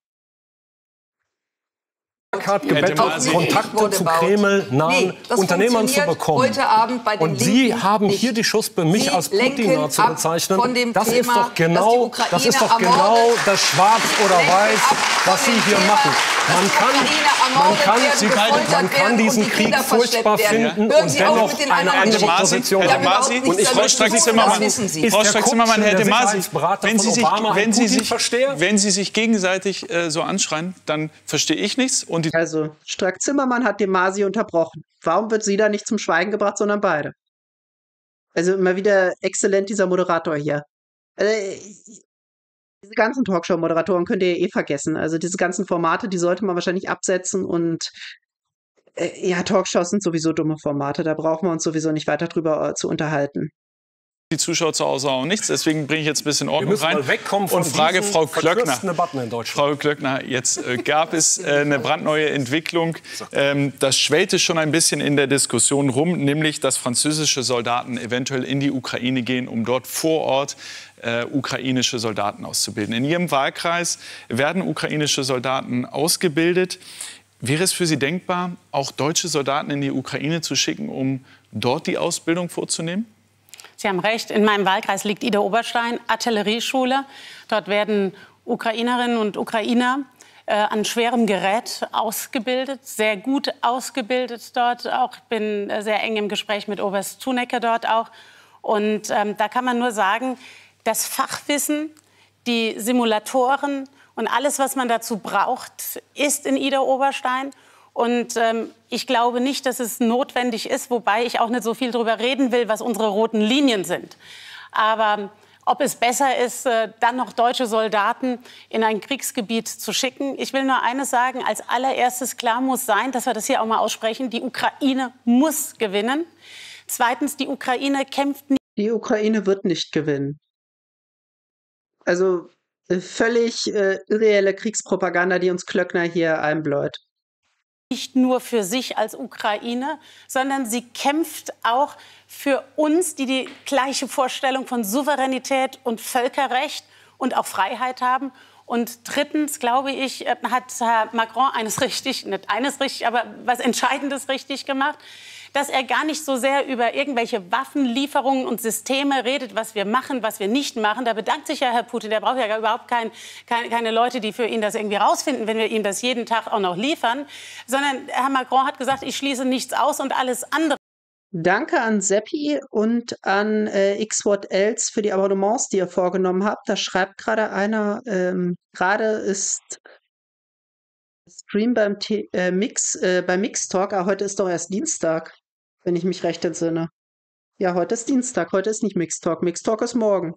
hat gebeten, Masi- Kontakte zu Kreml-nahen Nee, das Unternehmern zu funktioniert bekommen. heute Abend bei den Und Sie Linken haben nicht. hier die Chance, mich Sie als lenken Putiner zu ab bezeichnen. von dem Das ist Thema, doch dass die genau, Ukraine das ist doch genau ermordet. das Schwarz oder Lenken Weiß, ab von was Sie dem hier Thema, machen. dass Man die kann, Ukraine man ermordet kann, werden, Sie gefoltert man kann werden diesen und die Krieg Kinder furchtbar verschleppt werden. finden Hören und Sie auf dennoch mit den eine anderen andere Geschichten. Position Wir Herr haben de überhaupt Masi, nichts Und ich damit Frau zu tun, Strack-Zimmermann, das wissen Sie. Ist Frau der Strack-Zimmermann, Herr Kopf de der Masi, Sicherheitsberater wenn von Sie sich, Obama ein wenn Sie sich, Putin-Versteher? wenn Sie sich gegenseitig äh, so anschreien, dann verstehe ich nichts. Und die Also, Strack-Zimmermann hat de Masi unterbrochen. Warum wird sie da nicht zum Schweigen gebracht, sondern beide? Also immer wieder exzellent, dieser Moderator hier. Äh, diese ganzen Talkshow-Moderatoren könnt ihr ja eh vergessen. Also diese ganzen Formate, die sollte man wahrscheinlich absetzen und äh, ja, Talkshows sind sowieso dumme Formate, da brauchen wir uns sowieso nicht weiter drüber äh, zu unterhalten. die Zuschauer zu Hause auch nichts. Deswegen bringe ich jetzt ein bisschen Wir Ordnung müssen rein mal wegkommen von und frage diesen Frau Klöckner. verkürzten Debatten in Deutschland. Frau Klöckner, jetzt äh, gab es äh, eine brandneue Entwicklung. Ähm, das schwellte schon ein bisschen in der Diskussion rum, nämlich, dass französische Soldaten eventuell in die Ukraine gehen, um dort vor Ort äh, ukrainische Soldaten auszubilden. In Ihrem Wahlkreis werden ukrainische Soldaten ausgebildet. Wäre es für Sie denkbar, auch deutsche Soldaten in die Ukraine zu schicken, um dort die Ausbildung vorzunehmen? Sie haben recht, in meinem Wahlkreis liegt Idar-Oberstein, Artillerieschule. Dort werden Ukrainerinnen und Ukrainer äh, an schwerem Gerät ausgebildet, sehr gut ausgebildet dort auch. Ich bin äh, sehr eng im Gespräch mit Oberst Zunecke dort auch. Und ähm, da kann man nur sagen, das Fachwissen, die Simulatoren und alles, was man dazu braucht, ist in Idar-Oberstein. Und ähm, ich glaube nicht, dass es notwendig ist, wobei ich auch nicht so viel darüber reden will, was unsere roten Linien sind. Aber ob es besser ist, äh, dann noch deutsche Soldaten in ein Kriegsgebiet zu schicken. Ich will nur eines sagen, als allererstes klar muss sein, dass wir das hier auch mal aussprechen, die Ukraine muss gewinnen. Zweitens, die Ukraine kämpft nicht. Die Ukraine wird nicht gewinnen. Also äh, völlig äh, irreelle Kriegspropaganda, die uns Klöckner hier einbläut. Nicht nur für sich als Ukraine, sondern sie kämpft auch für uns, die die gleiche Vorstellung von Souveränität und Völkerrecht und auch Freiheit haben. Und drittens, glaube ich, hat Herr Macron eines richtig, nicht eines richtig, aber was Entscheidendes richtig gemacht, dass er gar nicht so sehr über irgendwelche Waffenlieferungen und Systeme redet, was wir machen, was wir nicht machen. Da bedankt sich ja Herr Putin. Der braucht ja überhaupt kein, kein, keine Leute, die für ihn das irgendwie rausfinden, wenn wir ihm das jeden Tag auch noch liefern. Sondern Herr Macron hat gesagt, ich schließe nichts aus und alles andere. Danke an Seppi und an äh, X What Else für die Abonnements, die ihr vorgenommen habt. Da schreibt gerade einer, ähm, gerade ist Stream beim T äh, Mix, äh, beim Mixtalk, aber heute ist doch erst Dienstag, wenn ich mich recht entsinne. Ja, heute ist Dienstag, heute ist nicht Mixtalk. Mixtalk ist morgen.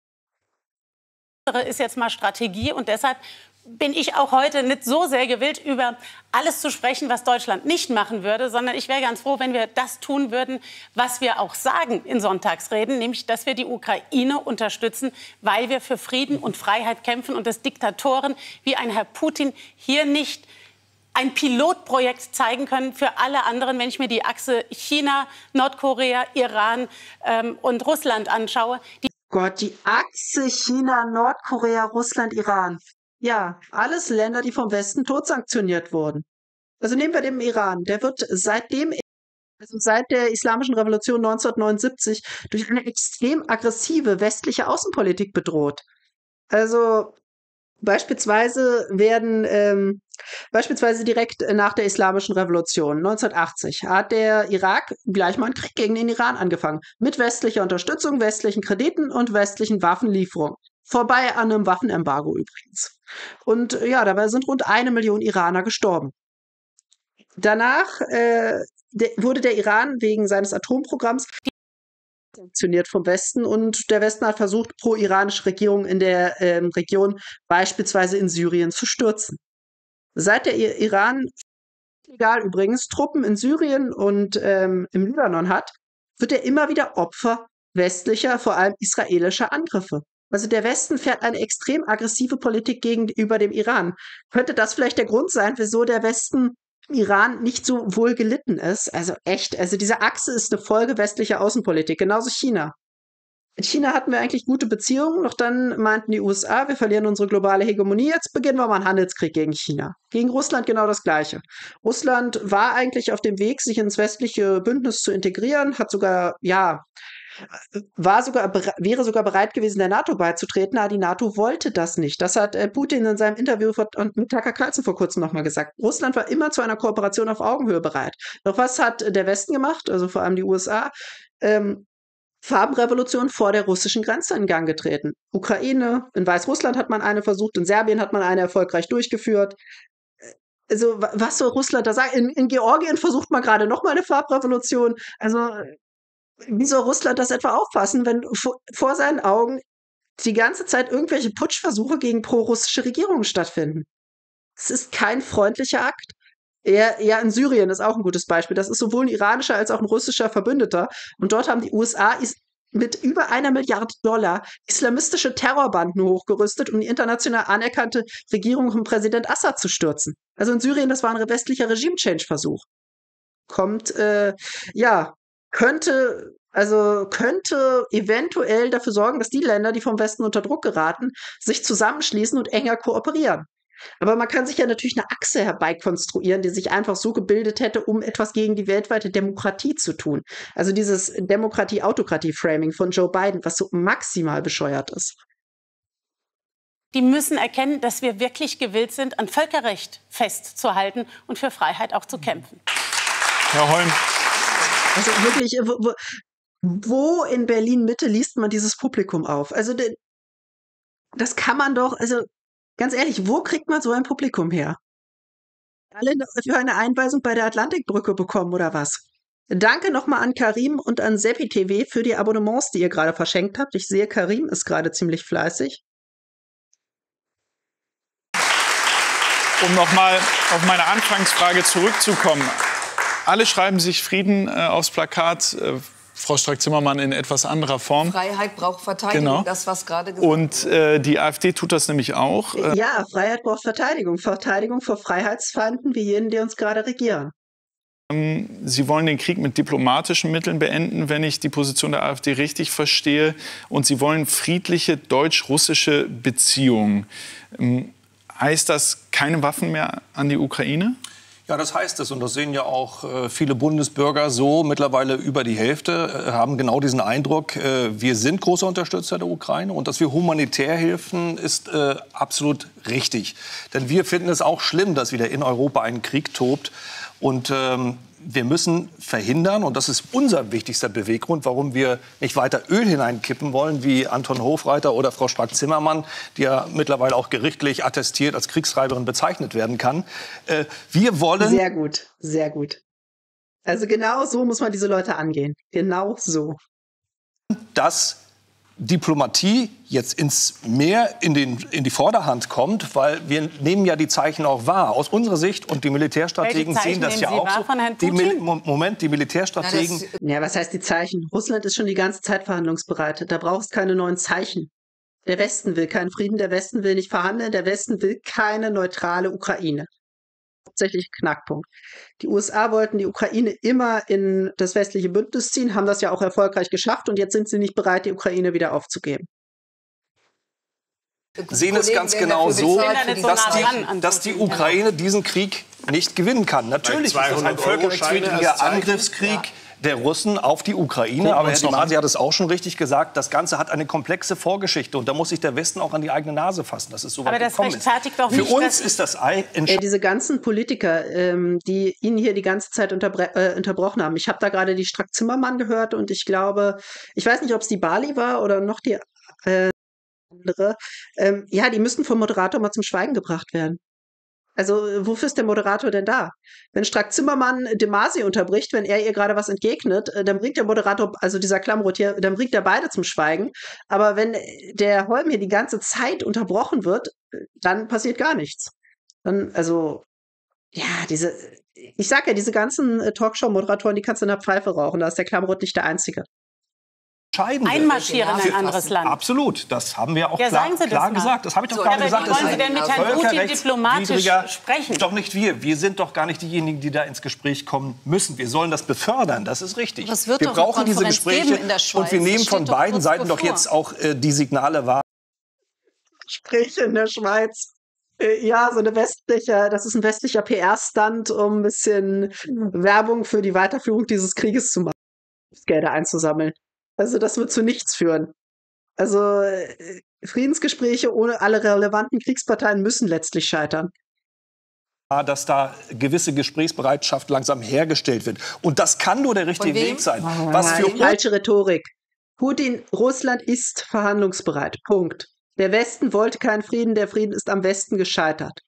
Ist jetzt mal Strategie und deshalb bin ich auch heute nicht so sehr gewillt, über alles zu sprechen, was Deutschland nicht machen würde, sondern ich wäre ganz froh, wenn wir das tun würden, was wir auch sagen in Sonntagsreden, nämlich, dass wir die Ukraine unterstützen, weil wir für Frieden und Freiheit kämpfen und dass Diktatoren wie ein Herr Putin hier nicht ein Pilotprojekt zeigen können für alle anderen, wenn ich mir die Achse China, Nordkorea, Iran ähm, und Russland anschaue. Die Gott, die Achse China, Nordkorea, Russland, Iran. Ja, alles Länder, die vom Westen totsanktioniert wurden. Also nehmen wir den Iran. Der wird seitdem, also seit der Islamischen Revolution neunzehnhundertneunundsiebzig durch eine extrem aggressive westliche Außenpolitik bedroht. Also beispielsweise werden, ähm, beispielsweise direkt nach der Islamischen Revolution neunzehnhundertachtzig hat der Irak gleich mal einen Krieg gegen den Iran angefangen. Mit westlicher Unterstützung, westlichen Krediten und westlichen Waffenlieferungen. Vorbei an einem Waffenembargo übrigens. Und ja, dabei sind rund eine Million Iraner gestorben. Danach äh, de wurde der Iran wegen seines Atomprogramms sanktioniert vom Westen und der Westen hat versucht, pro-iranische Regierungen in der ähm, Region, beispielsweise in Syrien, zu stürzen. Seit der I Iran, legal übrigens, Truppen in Syrien und ähm, im Libanon hat, wird er immer wieder Opfer westlicher, vor allem israelischer Angriffe. Also der Westen fährt eine extrem aggressive Politik gegenüber dem Iran. Könnte das vielleicht der Grund sein, wieso der Westen im Iran nicht so wohl gelitten ist? Also echt, also diese Achse ist eine Folge westlicher Außenpolitik, genauso China. Mit China hatten wir eigentlich gute Beziehungen, doch dann meinten die U S A, wir verlieren unsere globale Hegemonie, jetzt beginnen wir mal einen Handelskrieg gegen China. Gegen Russland genau das Gleiche. Russland war eigentlich auf dem Weg, sich ins westliche Bündnis zu integrieren, hat sogar, ja, war sogar, wäre sogar bereit gewesen, der NATO beizutreten, aber die NATO wollte das nicht. Das hat äh, Putin in seinem Interview mit Tucker Carlson vor kurzem nochmal gesagt. Russland war immer zu einer Kooperation auf Augenhöhe bereit. Doch was hat der Westen gemacht, also vor allem die U S A? Ähm, Farbenrevolution vor der russischen Grenze in Gang getreten. Ukraine, in Weißrussland hat man eine versucht, in Serbien hat man eine erfolgreich durchgeführt. Also was soll Russland da sagen? In, in Georgien versucht man gerade nochmal eine Farbrevolution. Also wie soll Russland das etwa auffassen, wenn vor seinen Augen die ganze Zeit irgendwelche Putschversuche gegen pro-russische Regierungen stattfinden? Es ist kein freundlicher Akt. Ja, ja, in Syrien ist auch ein gutes Beispiel. Das ist sowohl ein iranischer als auch ein russischer Verbündeter. Und dort haben die U S A mit über einer Milliarde Dollar islamistische Terrorbanden hochgerüstet, um die international anerkannte Regierung von Präsident Assad zu stürzen. Also in Syrien, das war ein westlicher Regime-Change-Versuch. Kommt, äh, ja, könnte, also könnte eventuell dafür sorgen, dass die Länder, die vom Westen unter Druck geraten, sich zusammenschließen und enger kooperieren. Aber man kann sich ja natürlich eine Achse herbeikonstruieren, die sich einfach so gebildet hätte, um etwas gegen die weltweite Demokratie zu tun. Also dieses Demokratie-Autokratie-Framing von Joe Biden, was so maximal bescheuert ist. Die müssen erkennen, dass wir wirklich gewillt sind, an Völkerrecht festzuhalten und für Freiheit auch zu kämpfen. Herr Holm. Also wirklich, wo, wo in Berlin-Mitte liest man dieses Publikum auf? Also das kann man doch, also ganz ehrlich, wo kriegt man so ein Publikum her? Alle für eine Einweisung bei der Atlantikbrücke bekommen oder was? Danke nochmal an Karim und an Seppi T V für die Abonnements, die ihr gerade verschenkt habt. Ich sehe, Karim ist gerade ziemlich fleißig. Um nochmal auf meine Anfangsfrage zurückzukommen. Alle schreiben sich Frieden äh, aufs Plakat. Äh, Frau Strack-Zimmermann in etwas anderer Form. Freiheit braucht Verteidigung, genau. Das, was gerade gesagt wurde. Und äh, die AfD tut das nämlich auch. Äh ja, Freiheit braucht Verteidigung. Verteidigung vor Freiheitsfeinden wie jenen, die uns gerade regieren. Sie wollen den Krieg mit diplomatischen Mitteln beenden, wenn ich die Position der AfD richtig verstehe. Und Sie wollen friedliche deutsch-russische Beziehungen. Ähm, heißt das keine Waffen mehr an die Ukraine? Ja, das heißt es. Und das sehen ja auch äh, viele Bundesbürger so. Mittlerweile über die Hälfte äh, haben genau diesen Eindruck, äh, wir sind große Unterstützer der Ukraine. Und dass wir humanitär helfen, ist äh, absolut richtig. Denn wir finden es auch schlimm, dass wieder in Europa ein Krieg tobt. Und ähm, wir müssen verhindern, und das ist unser wichtigster Beweggrund, warum wir nicht weiter Öl hineinkippen wollen, wie Anton Hofreiter oder Frau Strack-Zimmermann, die ja mittlerweile auch gerichtlich attestiert als Kriegstreiberin bezeichnet werden kann. Äh, wir wollen... Sehr gut, sehr gut. Also genau so muss man diese Leute angehen. Genau so. Dass Diplomatie jetzt ins mehr in, den, in die Vorderhand kommt, weil wir nehmen ja die Zeichen auch wahr. Aus unserer Sicht, und die Militärstrategen sehen das ja auch so. Die Mil Moment, die Militärstrategen... Ja, was heißt die Zeichen? Russland ist schon die ganze Zeit verhandlungsbereit. Da braucht es keine neuen Zeichen. Der Westen will keinen Frieden, der Westen will nicht verhandeln, der Westen will keine neutrale Ukraine. Hauptsächlich Knackpunkt. Die U S A wollten die Ukraine immer in das westliche Bündnis ziehen, haben das ja auch erfolgreich geschafft und jetzt sind sie nicht bereit, die Ukraine wieder aufzugeben. Sehen es ganz genau so, dass die, dass die Ukraine diesen Krieg nicht gewinnen kann. Natürlich ist das ein völkerrechtswidriger Angriffskrieg der Russen auf die Ukraine. Aber Herr Di Masi hat es auch schon richtig gesagt, das Ganze hat eine komplexe Vorgeschichte. Und da muss sich der Westen auch an die eigene Nase fassen, dass es so weit gekommen ist. Doch Für nicht, uns ist das ein äh, diese ganzen Politiker, ähm, die ihn hier die ganze Zeit äh, unterbrochen haben. Ich habe da gerade die Strack-Zimmermann gehört und ich glaube, ich weiß nicht, ob es die Bali war oder noch die äh, andere. Ähm, ja, die müssten vom Moderator mal zum Schweigen gebracht werden. Also wofür ist der Moderator denn da? Wenn Strack-Zimmermann de Masi unterbricht, wenn er ihr gerade was entgegnet, dann bringt der Moderator, also dieser Klammrot hier, dann bringt er beide zum Schweigen. Aber wenn der Holm hier die ganze Zeit unterbrochen wird, dann passiert gar nichts. Dann, also, ja, diese, ich sag ja, diese ganzen Talkshow-Moderatoren, die kannst du in der Pfeife rauchen, da ist der Klammrot nicht der Einzige. Einmarschieren in ein anderes Land. Absolut, das haben wir auch ja, klar, das klar gesagt. Das habe ich doch so, gerade gesagt. Wie wollen Sie denn mit Herrn Putin diplomatisch sprechen? Doch nicht wir. Wir sind doch gar nicht diejenigen, die da ins Gespräch kommen müssen. Wir sollen das befördern, das ist richtig. Das wird wir doch brauchen diese Gespräche in der Schweiz. Und wir nehmen das von beiden Seiten bevor. doch jetzt auch äh, die Signale wahr. Gespräche in der Schweiz. Ja, so eine westliche, das ist ein westlicher P R-Stunt, um ein bisschen Werbung für die Weiterführung dieses Krieges zu machen, Gelder einzusammeln. Also das wird zu nichts führen. Also Friedensgespräche ohne alle relevanten Kriegsparteien müssen letztlich scheitern. Dass da gewisse Gesprächsbereitschaft langsam hergestellt wird. Und das kann nur der richtige Weg sein. Oh, Was für falsche Rhetorik. Putin, Russland ist verhandlungsbereit. Punkt. Der Westen wollte keinen Frieden, der Frieden ist am Westen gescheitert.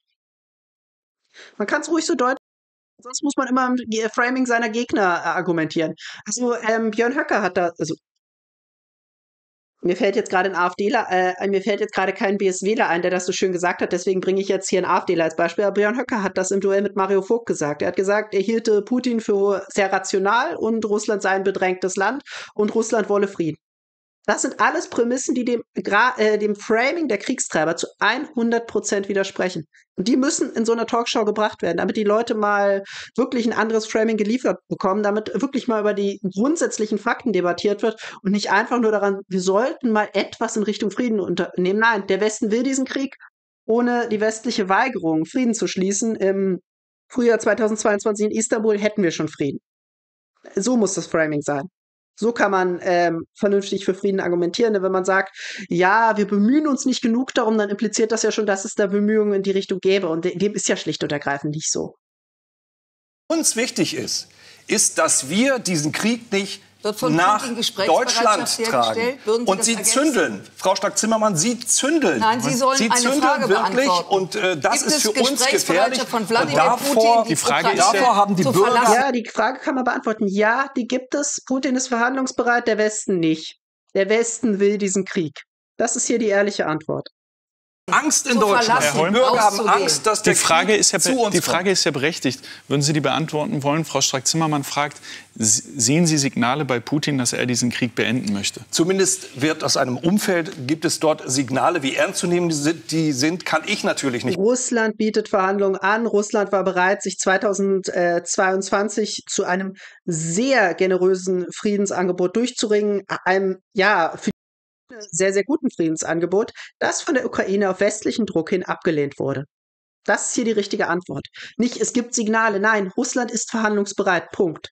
Man kann es ruhig so deutlich, sonst muss man immer im Framing seiner Gegner argumentieren. Also ähm, Björn Höcke hat da, also mir fällt jetzt gerade ein AfDler, äh, mir fällt jetzt gerade kein BSWler ein, der das so schön gesagt hat, deswegen bringe ich jetzt hier einen AfDler als Beispiel. Aber Björn Höcke hat das im Duell mit Mario Vogt gesagt. Er hat gesagt, er hielte Putin für sehr rational und Russland sei ein bedrängtes Land und Russland wolle Frieden. Das sind alles Prämissen, die dem, äh, dem Framing der Kriegstreiber zu hundert Prozent widersprechen. Und die müssen in so einer Talkshow gebracht werden, damit die Leute mal wirklich ein anderes Framing geliefert bekommen, damit wirklich mal über die grundsätzlichen Fakten debattiert wird und nicht einfach nur daran, wir sollten mal etwas in Richtung Frieden unternehmen. Nein, der Westen will diesen Krieg, ohne die westliche Weigerung, Frieden zu schließen. Im Frühjahr zweitausendzweiundzwanzig in Istanbul hätten wir schon Frieden. So muss das Framing sein. So kann man ähm, vernünftig für Frieden argumentieren. Wenn man sagt, ja, wir bemühen uns nicht genug darum, dann impliziert das ja schon, dass es da Bemühungen in die Richtung gäbe. Und dem ist ja schlicht und ergreifend nicht so. Uns wichtig ist, ist, dass wir diesen Krieg nicht nach Deutschland tragen. Und Sie zündeln. Frau Strack-Zimmermann, Sie zündeln. Nein, Sie sollen Sie eine zündeln Frage wirklich. beantworten. Und äh, das Gibt ist für es uns gefährlich. Von Und Wladimir davor, Putin, die Frage ist davor ja, haben die Bürger... verlassen. Ja, die Frage kann man beantworten. Ja, die gibt es. Putin ist verhandlungsbereit, der Westen nicht. Der Westen will diesen Krieg. Das ist hier die ehrliche Antwort. Angst in Deutschland. Die Bürger haben Angst, dass der Die Frage, Krieg ist ja, zu uns die Frage ist ja berechtigt. Würden Sie die beantworten wollen? Frau Strack-Zimmermann fragt, sehen Sie Signale bei Putin, dass er diesen Krieg beenden möchte? Zumindest wird aus einem Umfeld, gibt es dort Signale, wie ernst zu nehmen die sind, die sind, kann ich natürlich nicht. Russland bietet Verhandlungen an. Russland war bereit, sich zweitausendzweiundzwanzig zu einem sehr generösen Friedensangebot durchzuringen. Einem, ja, für sehr, sehr guten Friedensangebot, das von der Ukraine auf westlichen Druck hin abgelehnt wurde. Das ist hier die richtige Antwort. Nicht, es gibt Signale. Nein, Russland ist verhandlungsbereit. Punkt.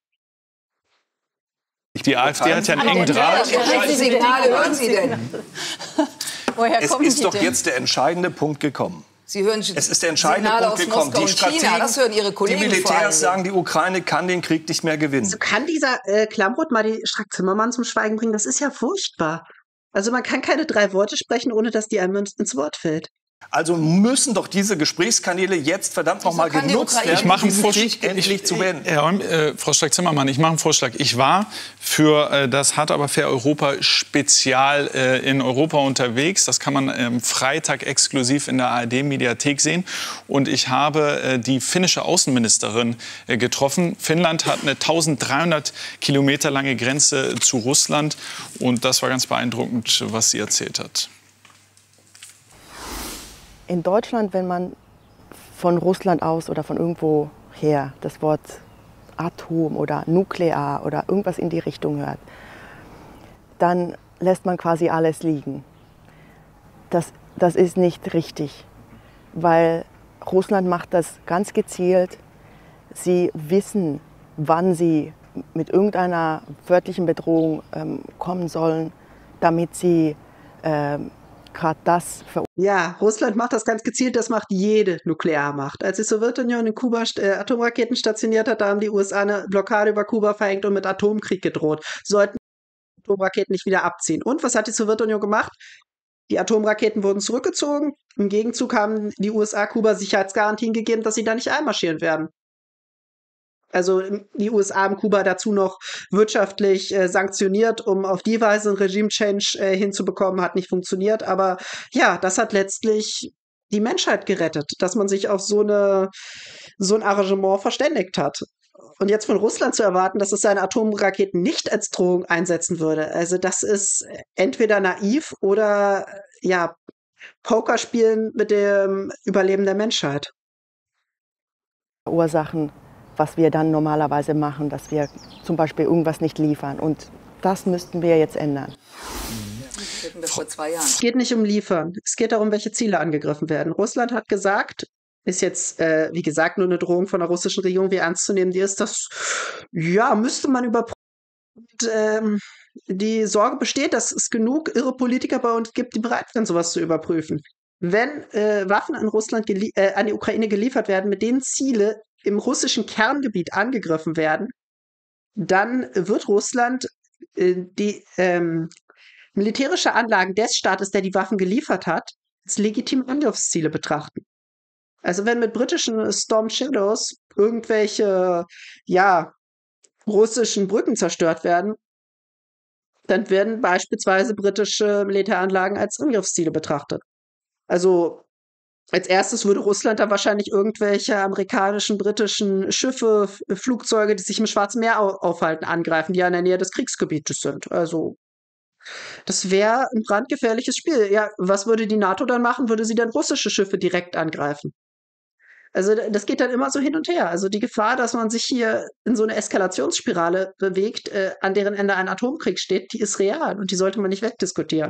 Die AfD hat ja einen engen Draht. Welche Signale hören Sie denn? Woher Es kommen ist die doch denn? jetzt der entscheidende Punkt gekommen. Sie hören es ist der entscheidende Signale Punkt aus gekommen. Moskau Die und China, Strategen, das hören Ihre Kollegen die vor allen Militärs Dingen. sagen, die Ukraine kann den Krieg nicht mehr gewinnen. Also kann dieser äh, Klamroth mal die Strack-Zimmermann zum Schweigen bringen? Das ist ja furchtbar. Also man kann keine drei Worte sprechen, ohne dass die einem ins Wort fällt. Also müssen doch diese Gesprächskanäle jetzt verdammt noch mal genutzt werden, ich mache einen diesen Vorschlag, Krieg endlich zu beenden. Ja, äh, Frau Strack-Zimmermann, ich mache einen Vorschlag. Ich war für äh, das Hart aber fair Europa Spezial äh, in Europa unterwegs. Das kann man am Freitag exklusiv in der A R D-Mediathek sehen. Und ich habe äh, die finnische Außenministerin äh, getroffen. Finnland hat eine eintausenddreihundert Kilometer lange Grenze zu Russland. Und das war ganz beeindruckend, was sie erzählt hat. In Deutschland, wenn man von Russland aus oder von irgendwo her das Wort Atom oder Nuklear oder irgendwas in die Richtung hört, dann lässt man quasi alles liegen. Das, das ist nicht richtig, weil Russland macht das ganz gezielt. Sie wissen, wann sie mit irgendeiner wörtlichen Bedrohung ähm, kommen sollen, damit sie ähm, gerade das ver Ja, Russland macht das ganz gezielt, das macht jede Nuklearmacht. Als die Sowjetunion in Kuba äh, Atomraketen stationiert hat, da haben die U S A eine Blockade über Kuba verhängt und mit Atomkrieg gedroht. Sollten Atomraketen nicht wieder abziehen. Und was hat die Sowjetunion gemacht? Die Atomraketen wurden zurückgezogen. Im Gegenzug haben die U S A Kuba Sicherheitsgarantien gegeben, dass sie da nicht einmarschieren werden. Also die U S A haben Kuba dazu noch wirtschaftlich äh, sanktioniert, um auf die Weise einen Regime-Change äh, hinzubekommen, hat nicht funktioniert. Aber ja, das hat letztlich die Menschheit gerettet, dass man sich auf so, eine, so ein Arrangement verständigt hat. Und jetzt von Russland zu erwarten, dass es seine Atomraketen nicht als Drohung einsetzen würde, also das ist entweder naiv oder ja, Pokerspielen mit dem Überleben der Menschheit. Ursachen, was wir dann normalerweise machen, dass wir zum Beispiel irgendwas nicht liefern. Und das müssten wir jetzt ändern. Das hätten wir vor zwei Jahren. Es geht nicht um Liefern. Es geht darum, welche Ziele angegriffen werden. Russland hat gesagt, ist jetzt, äh, wie gesagt, nur eine Drohung von der russischen Regierung, wie ernst zu nehmen die ist, das, ja, müsste man überprüfen. Und, ähm, die Sorge besteht, dass es genug irre Politiker bei uns gibt, die bereit sind, sowas zu überprüfen. Wenn äh, Waffen an Russland äh, an die Ukraine geliefert werden, mit denen Ziele im russischen Kerngebiet angegriffen werden, dann wird Russland äh, die ähm, militärische Anlagen des Staates, der die Waffen geliefert hat, als legitime Angriffsziele betrachten. Also wenn mit britischen Storm Shadows irgendwelche ja, russischen Brücken zerstört werden, dann werden beispielsweise britische Militäranlagen als Angriffsziele betrachtet. Also als erstes würde Russland dann wahrscheinlich irgendwelche amerikanischen, britischen Schiffe, Flugzeuge, die sich im Schwarzen Meer aufhalten, angreifen, die ja in der Nähe des Kriegsgebietes sind. Also das wäre ein brandgefährliches Spiel. Ja, was würde die NATO dann machen? Würde sie dann russische Schiffe direkt angreifen? Also das geht dann immer so hin und her. Also die Gefahr, dass man sich hier in so eine Eskalationsspirale bewegt, äh, an deren Ende ein Atomkrieg steht, die ist real und die sollte man nicht wegdiskutieren.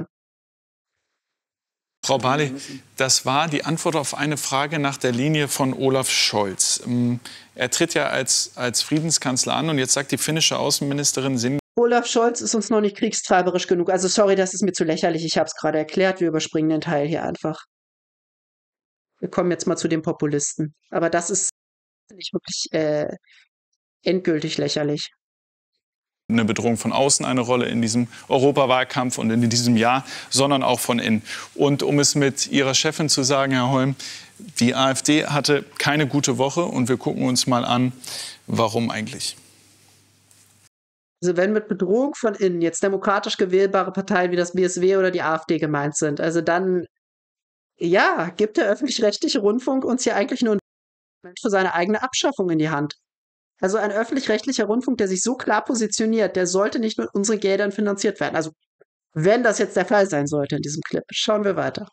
Frau Barley, das war die Antwort auf eine Frage nach der Linie von Olaf Scholz. Er tritt ja als, als Friedenskanzler an und jetzt sagt die finnische Außenministerin Sinn. Olaf Scholz ist uns noch nicht kriegstreiberisch genug. Also sorry, das ist mir zu lächerlich. Ich habe es gerade erklärt. Wir überspringen den Teil hier einfach. Wir kommen jetzt mal zu den Populisten. Aber das ist nicht wirklich äh, endgültig lächerlich. Eine Bedrohung von außen eine Rolle in diesem Europawahlkampf und in diesem Jahr, sondern auch von innen. Und um es mit Ihrer Chefin zu sagen, Herr Holm, die AfD hatte keine gute Woche und wir gucken uns mal an, warum eigentlich. Also wenn mit Bedrohung von innen jetzt demokratisch gewählbare Parteien wie das B S W oder die AfD gemeint sind, also dann, ja, gibt der öffentlich-rechtliche Rundfunk uns hier eigentlich nur ein Instrument für seine eigene Abschaffung in die Hand. Also ein öffentlich-rechtlicher Rundfunk, der sich so klar positioniert, der sollte nicht mit unseren Geldern finanziert werden. Also wenn das jetzt der Fall sein sollte in diesem Clip. Schauen wir weiter.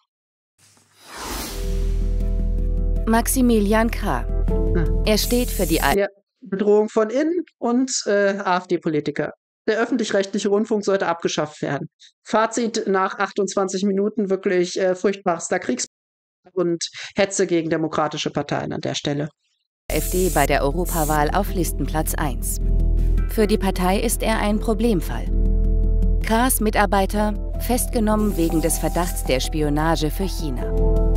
Maximilian Krah. Hm. Er steht für die ja, Bedrohung von innen und äh, AfD-Politiker. Der öffentlich-rechtliche Rundfunk sollte abgeschafft werden. Fazit nach achtundzwanzig Minuten wirklich äh, furchtbarster Kriegs- und Hetze gegen demokratische Parteien an der Stelle. AfD bei der Europawahl auf Listenplatz eins. Für die Partei ist er ein Problemfall. Krahs Mitarbeiter festgenommen wegen des Verdachts der Spionage für China.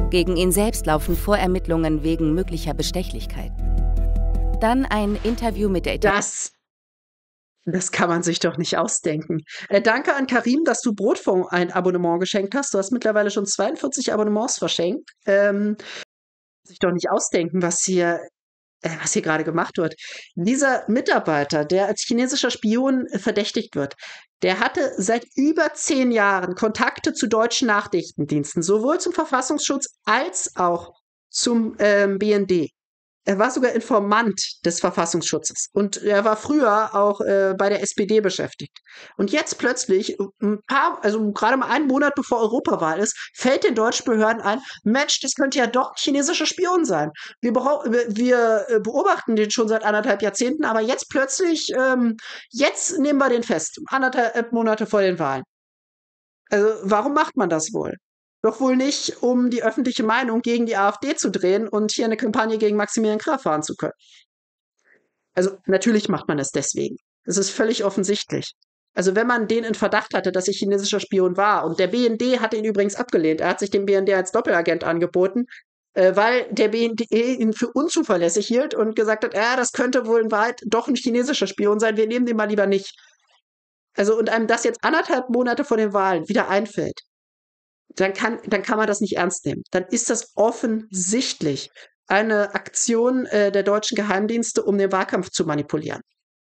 Gegen ihn selbst laufen Vorermittlungen wegen möglicher Bestechlichkeit. Dann ein Interview mit der Das, das kann man sich doch nicht ausdenken. Äh, danke an Karim, dass du Brotfond ein Abonnement geschenkt hast. Du hast mittlerweile schon zweiundvierzig Abonnements verschenkt. Ähm, sich doch nicht ausdenken, was hier, äh, was hier gerade gemacht wird. Dieser Mitarbeiter, der als chinesischer Spion äh, verdächtigt wird, der hatte seit über zehn Jahren Kontakte zu deutschen Nachrichtendiensten, sowohl zum Verfassungsschutz als auch zum ähm, B N D. Er war sogar Informant des Verfassungsschutzes und er war früher auch äh, bei der S P D beschäftigt. Und jetzt plötzlich, ein paar, also gerade mal einen Monat bevor Europawahl ist, fällt den deutschen Behörden ein, Mensch, das könnte ja doch ein chinesischer Spion sein. Wir, wir beobachten den schon seit anderthalb Jahrzehnten, aber jetzt plötzlich, ähm, jetzt nehmen wir den fest, anderthalb Monate vor den Wahlen. Also warum macht man das wohl? Doch wohl nicht, um die öffentliche Meinung gegen die AfD zu drehen und hier eine Kampagne gegen Maximilian Krah fahren zu können. Also natürlich macht man es deswegen. Es ist völlig offensichtlich. Also wenn man den in Verdacht hatte, dass er chinesischer Spion war, und der B N D hat ihn übrigens abgelehnt, er hat sich dem B N D als Doppelagent angeboten, äh, weil der B N D ihn für unzuverlässig hielt und gesagt hat, ja, das könnte wohl in Wahrheit doch ein chinesischer Spion sein, wir nehmen den mal lieber nicht. Also und einem das jetzt anderthalb Monate vor den Wahlen wieder einfällt, dann kann, dann kann man das nicht ernst nehmen. Dann ist das offensichtlich eine Aktion äh, der deutschen Geheimdienste, um den Wahlkampf zu manipulieren.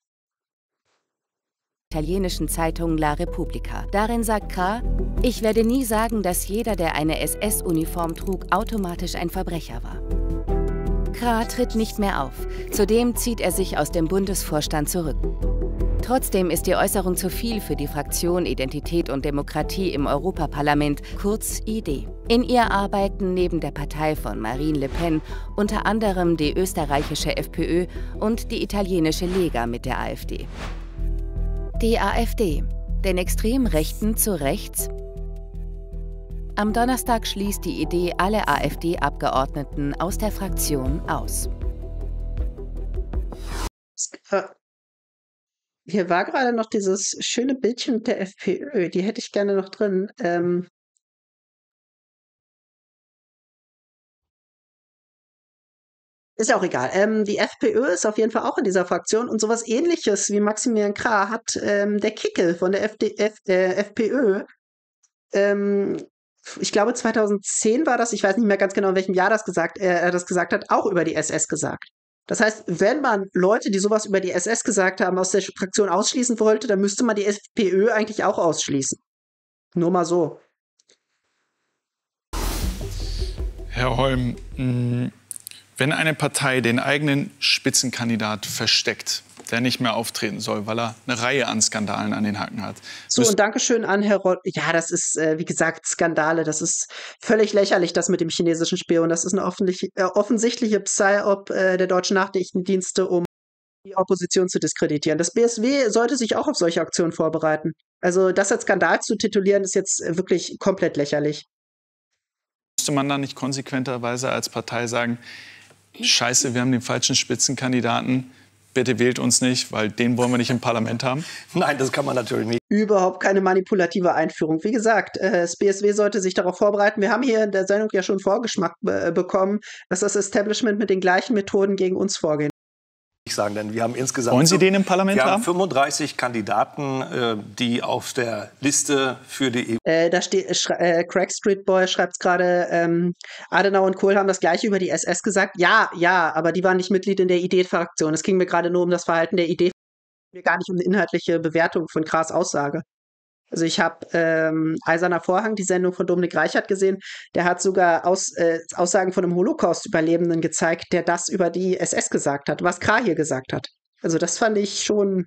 Italienischen Zeitung La Repubblica. Darin sagt Krah, ich werde nie sagen, dass jeder, der eine S S-Uniform trug, automatisch ein Verbrecher war. Krah tritt nicht mehr auf. Zudem zieht er sich aus dem Bundesvorstand zurück. Trotzdem ist die Äußerung zu viel für die Fraktion Identität und Demokratie im Europaparlament, kurz I D. In ihr arbeiten neben der Partei von Marine Le Pen unter anderem die österreichische F P Ö und die italienische Lega mit der AfD. Die AfD, den Extremrechten zu rechts. Am Donnerstag schließt die I D alle AfD-Abgeordneten aus der Fraktion aus. Hier war gerade noch dieses schöne Bildchen mit der F P Ö, die hätte ich gerne noch drin. Ähm Ist ja auch egal. Ähm, die F P Ö ist auf jeden Fall auch in dieser Fraktion und sowas Ähnliches wie Maximilian Krah hat ähm, der Kickel von der F D, F, äh, F P Ö. Ähm, ich glaube zweitausendzehn war das, ich weiß nicht mehr ganz genau, in welchem Jahr das gesagt, äh, er das gesagt hat, auch über die S S gesagt. Das heißt, wenn man Leute, die sowas über die S S gesagt haben, aus der Fraktion ausschließen wollte, dann müsste man die F P Ö eigentlich auch ausschließen. Nur mal so. Herr Holm, wenn eine Partei den eigenen Spitzenkandidat versteckt, der nicht mehr auftreten soll, weil er eine Reihe an Skandalen an den Hacken hat. So, und Dankeschön an Herr Roll. Ja, das ist, äh, wie gesagt, Skandale. Das ist völlig lächerlich, das mit dem chinesischen Spion. Das ist eine offensichtliche, äh, offensichtliche Psy-Op äh, der deutschen Nachrichtendienste, um die Opposition zu diskreditieren. Das B S W sollte sich auch auf solche Aktionen vorbereiten. Also das als Skandal zu titulieren, ist jetzt wirklich komplett lächerlich. Müsste man dann nicht konsequenterweise als Partei sagen, Scheiße, wir haben den falschen Spitzenkandidaten, bitte wählt uns nicht, weil den wollen wir nicht im Parlament haben? Nein, das kann man natürlich nicht. Überhaupt keine manipulative Einführung. Wie gesagt, äh, das B S W sollte sich darauf vorbereiten. Wir haben hier in der Sendung ja schon Vorgeschmack äh, bekommen, dass das Establishment mit den gleichen Methoden gegen uns vorgeht. Sagen, denn wir haben insgesamt Wollen Sie den im Parlament wir haben haben? fünfunddreißig Kandidaten, äh, die auf der Liste für die E U. Äh, da steht, äh, Craig Street Boy schreibt es gerade, ähm, Adenauer und Kohl haben das Gleiche über die S S gesagt. Ja, ja, aber die waren nicht Mitglied in der I D-Fraktion. Es ging mir gerade nur um das Verhalten der I D, gar nicht um eine inhaltliche Bewertung von Krahs Aussage. Also ich habe ähm, Eiserner Vorhang, die Sendung von Dominik Reichert gesehen. Der hat sogar Aus, äh, Aussagen von einem Holocaust-Überlebenden gezeigt, der das über die S S gesagt hat, was Krah hier gesagt hat. Also das fand ich schon,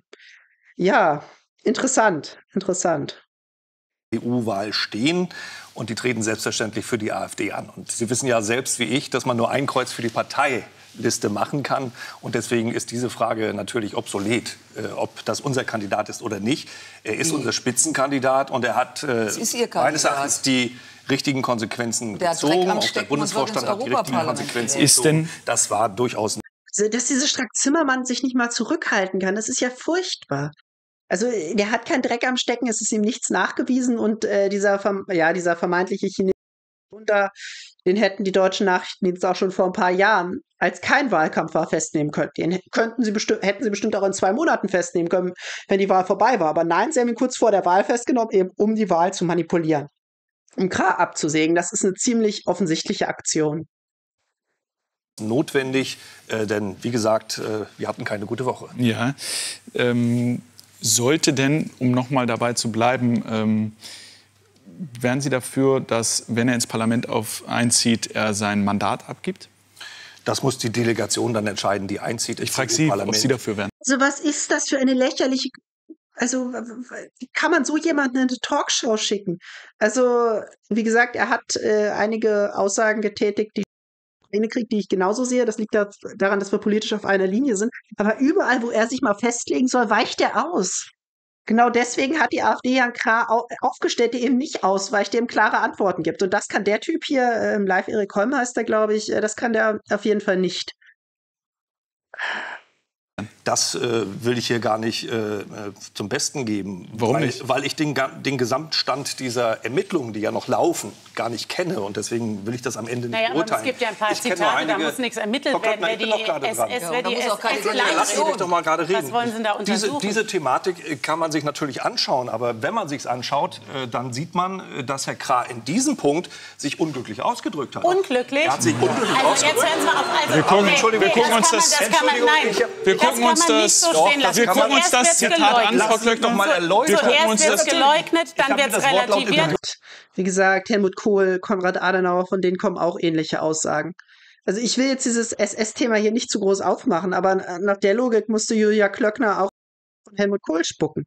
ja, interessant, interessant. E U-Wahl stehen und die treten selbstverständlich für die AfD an. Und Sie wissen ja selbst wie ich, dass man nur ein Kreuz für die Parteiliste machen kann. Und deswegen ist diese Frage natürlich obsolet, äh, ob das unser Kandidat ist oder nicht. Er ist unser Spitzenkandidat und er hat äh, meines Erachtens die richtigen Konsequenzen der gezogen. Auch der Bundesvorstand hat die richtigen Konsequenzen ist gezogen. Das war durchaus... Also, dass dieser Strack-Zimmermann sich nicht mal zurückhalten kann, das ist ja furchtbar. Also der hat keinen Dreck am Stecken, es ist ihm nichts nachgewiesen und äh, dieser, ja, dieser vermeintliche Chinese, Den hätten die deutschen Nachrichtendienste auch schon vor ein paar Jahren, als kein Wahlkampf war, festnehmen können. Den könnten sie bestimmt, hätten sie bestimmt auch in zwei Monaten festnehmen können, wenn die Wahl vorbei war. Aber nein, sie haben ihn kurz vor der Wahl festgenommen, eben um die Wahl zu manipulieren. Um Krah abzusägen, das ist eine ziemlich offensichtliche Aktion. Notwendig, äh, denn wie gesagt, äh, wir hatten keine gute Woche. Ja, ähm, sollte denn, um noch mal dabei zu bleiben, ähm, wären Sie dafür, dass, wenn er ins Parlament auf einzieht, er sein Mandat abgibt? Das muss die Delegation dann entscheiden, die einzieht. Ich frage Sie, ob Sie dafür wären. Also was ist das für eine lächerliche... Also wie kann man so jemanden in eine Talkshow schicken? Also wie gesagt, er hat äh, einige Aussagen getätigt, die Ukraine-Krieg, die ich genauso sehe. Das liegt da, daran, dass wir politisch auf einer Linie sind. Aber überall, wo er sich mal festlegen soll, weicht er aus. Genau deswegen hat die AfD Jan Krah aufgestellt, der eben nicht ausweicht, der ihm klare Antworten gibt. Und das kann der Typ hier, äh, live Erik Holm heißt der, glaube ich, äh, das kann der auf jeden Fall nicht. Das äh, will ich hier gar nicht äh, zum Besten geben. Warum weil, nicht? Weil ich den, den Gesamtstand dieser Ermittlungen, die ja noch laufen, gar nicht kenne. Und deswegen will ich das am Ende nicht naja, beurteilen. Aber es gibt ja ein paar ich Zitate, einige, da muss nichts ermittelt Frau werden. Klöckner, ich bin doch gerade dran. S S, Ja, wer da die muss auch keine S S Delegation. Lassen Sie mich doch mal gerade reden. Was wollen Sie denn da untersuchen? Diese, diese Thematik kann man sich natürlich anschauen. Aber wenn man sich anschaut, äh, dann sieht man, äh, dass Herr Krah in diesem Punkt sich unglücklich ausgedrückt hat. Unglücklich? Er hat sich unglücklich also ausgedrückt. Jetzt hören Sie auf. Also, Wir gucken- nee, Entschuldigung, nee, wir gucken uns kann das- Man, das kann man, nein, Ich hab- Wir das gucken kann uns man nicht das- so Doch, stehen lassen. wir gucken uns Zuerst das wird's Zitat geleugnet. an, Frau Klöckner. Noch mal erläutern. Wir gucken Zuerst uns wird es das geleugnet, Ich dann hab wird mir es das Wortlaut relativiert. Wie gesagt, Helmut Kohl, Konrad Adenauer, von denen kommen auch ähnliche Aussagen. Also ich will jetzt dieses S S-Thema hier nicht zu groß aufmachen, aber nach der Logik musste Julia Klöckner auch von Helmut Kohl spucken.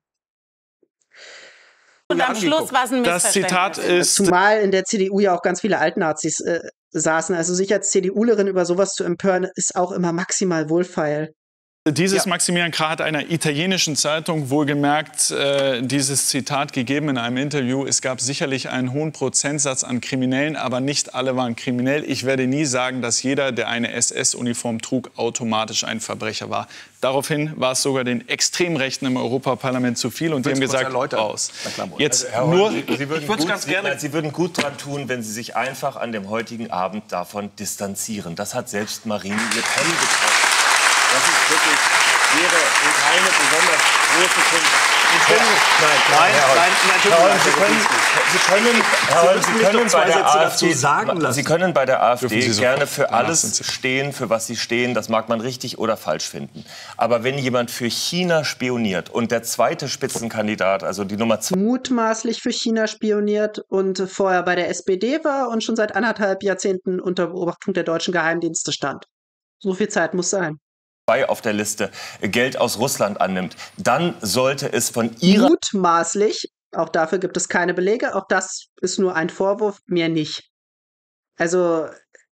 Und am Schluss war es ein Das Zitat Missverständnis. ist, Zumal in der C D U ja auch ganz viele Altnazis äh, saßen. Also sich als CDUlerin über sowas zu empören, ist auch immer maximal wohlfeil. dieses Ja. Maximilian Krah hat einer italienischen Zeitung wohlgemerkt äh, dieses Zitat gegeben in einem Interview. Es gab sicherlich einen hohen Prozentsatz an Kriminellen, aber nicht alle waren kriminell. Ich werde nie sagen, dass jeder, der eine S S-Uniform trug, automatisch ein Verbrecher war. Daraufhin war es sogar den Extremrechten im Europaparlament zu viel und die haben Willst du kurz gesagt, erläutern? raus. Herr Klamroth. Jetzt Herr nur... Holm, Sie, Sie, würden Ich würd's gut, ganz gerne- Sie, Sie würden gut dran tun, wenn Sie sich einfach an dem heutigen Abend davon distanzieren. Das hat selbst Marine Le Pen getroffen. Das ist wirklich, wäre keine besonders große Kunst. Nein, Nein, nein, natürlich Herr Holm, nicht. Sie können, Sie können, Herr Holm, Sie müssen mich können doch zwei bei der Sätze dazu AfD sagen lassen. Sie können bei der Dürfen AfD Sie sofort. gerne für Danach sind alles Sie- stehen, für was Sie stehen. Das mag man richtig oder falsch finden. Aber wenn jemand für China spioniert und der zweite Spitzenkandidat, also die Nummer zwei, Mutmaßlich für China spioniert und vorher bei der S P D war und schon seit anderthalb Jahrzehnten unter Beobachtung der deutschen Geheimdienste stand. So viel Zeit muss sein. auf der Liste Geld aus Russland annimmt, dann sollte es von Ihrer Mutmaßlich, auch dafür gibt es keine Belege, auch das ist nur ein Vorwurf, mehr nicht. Also,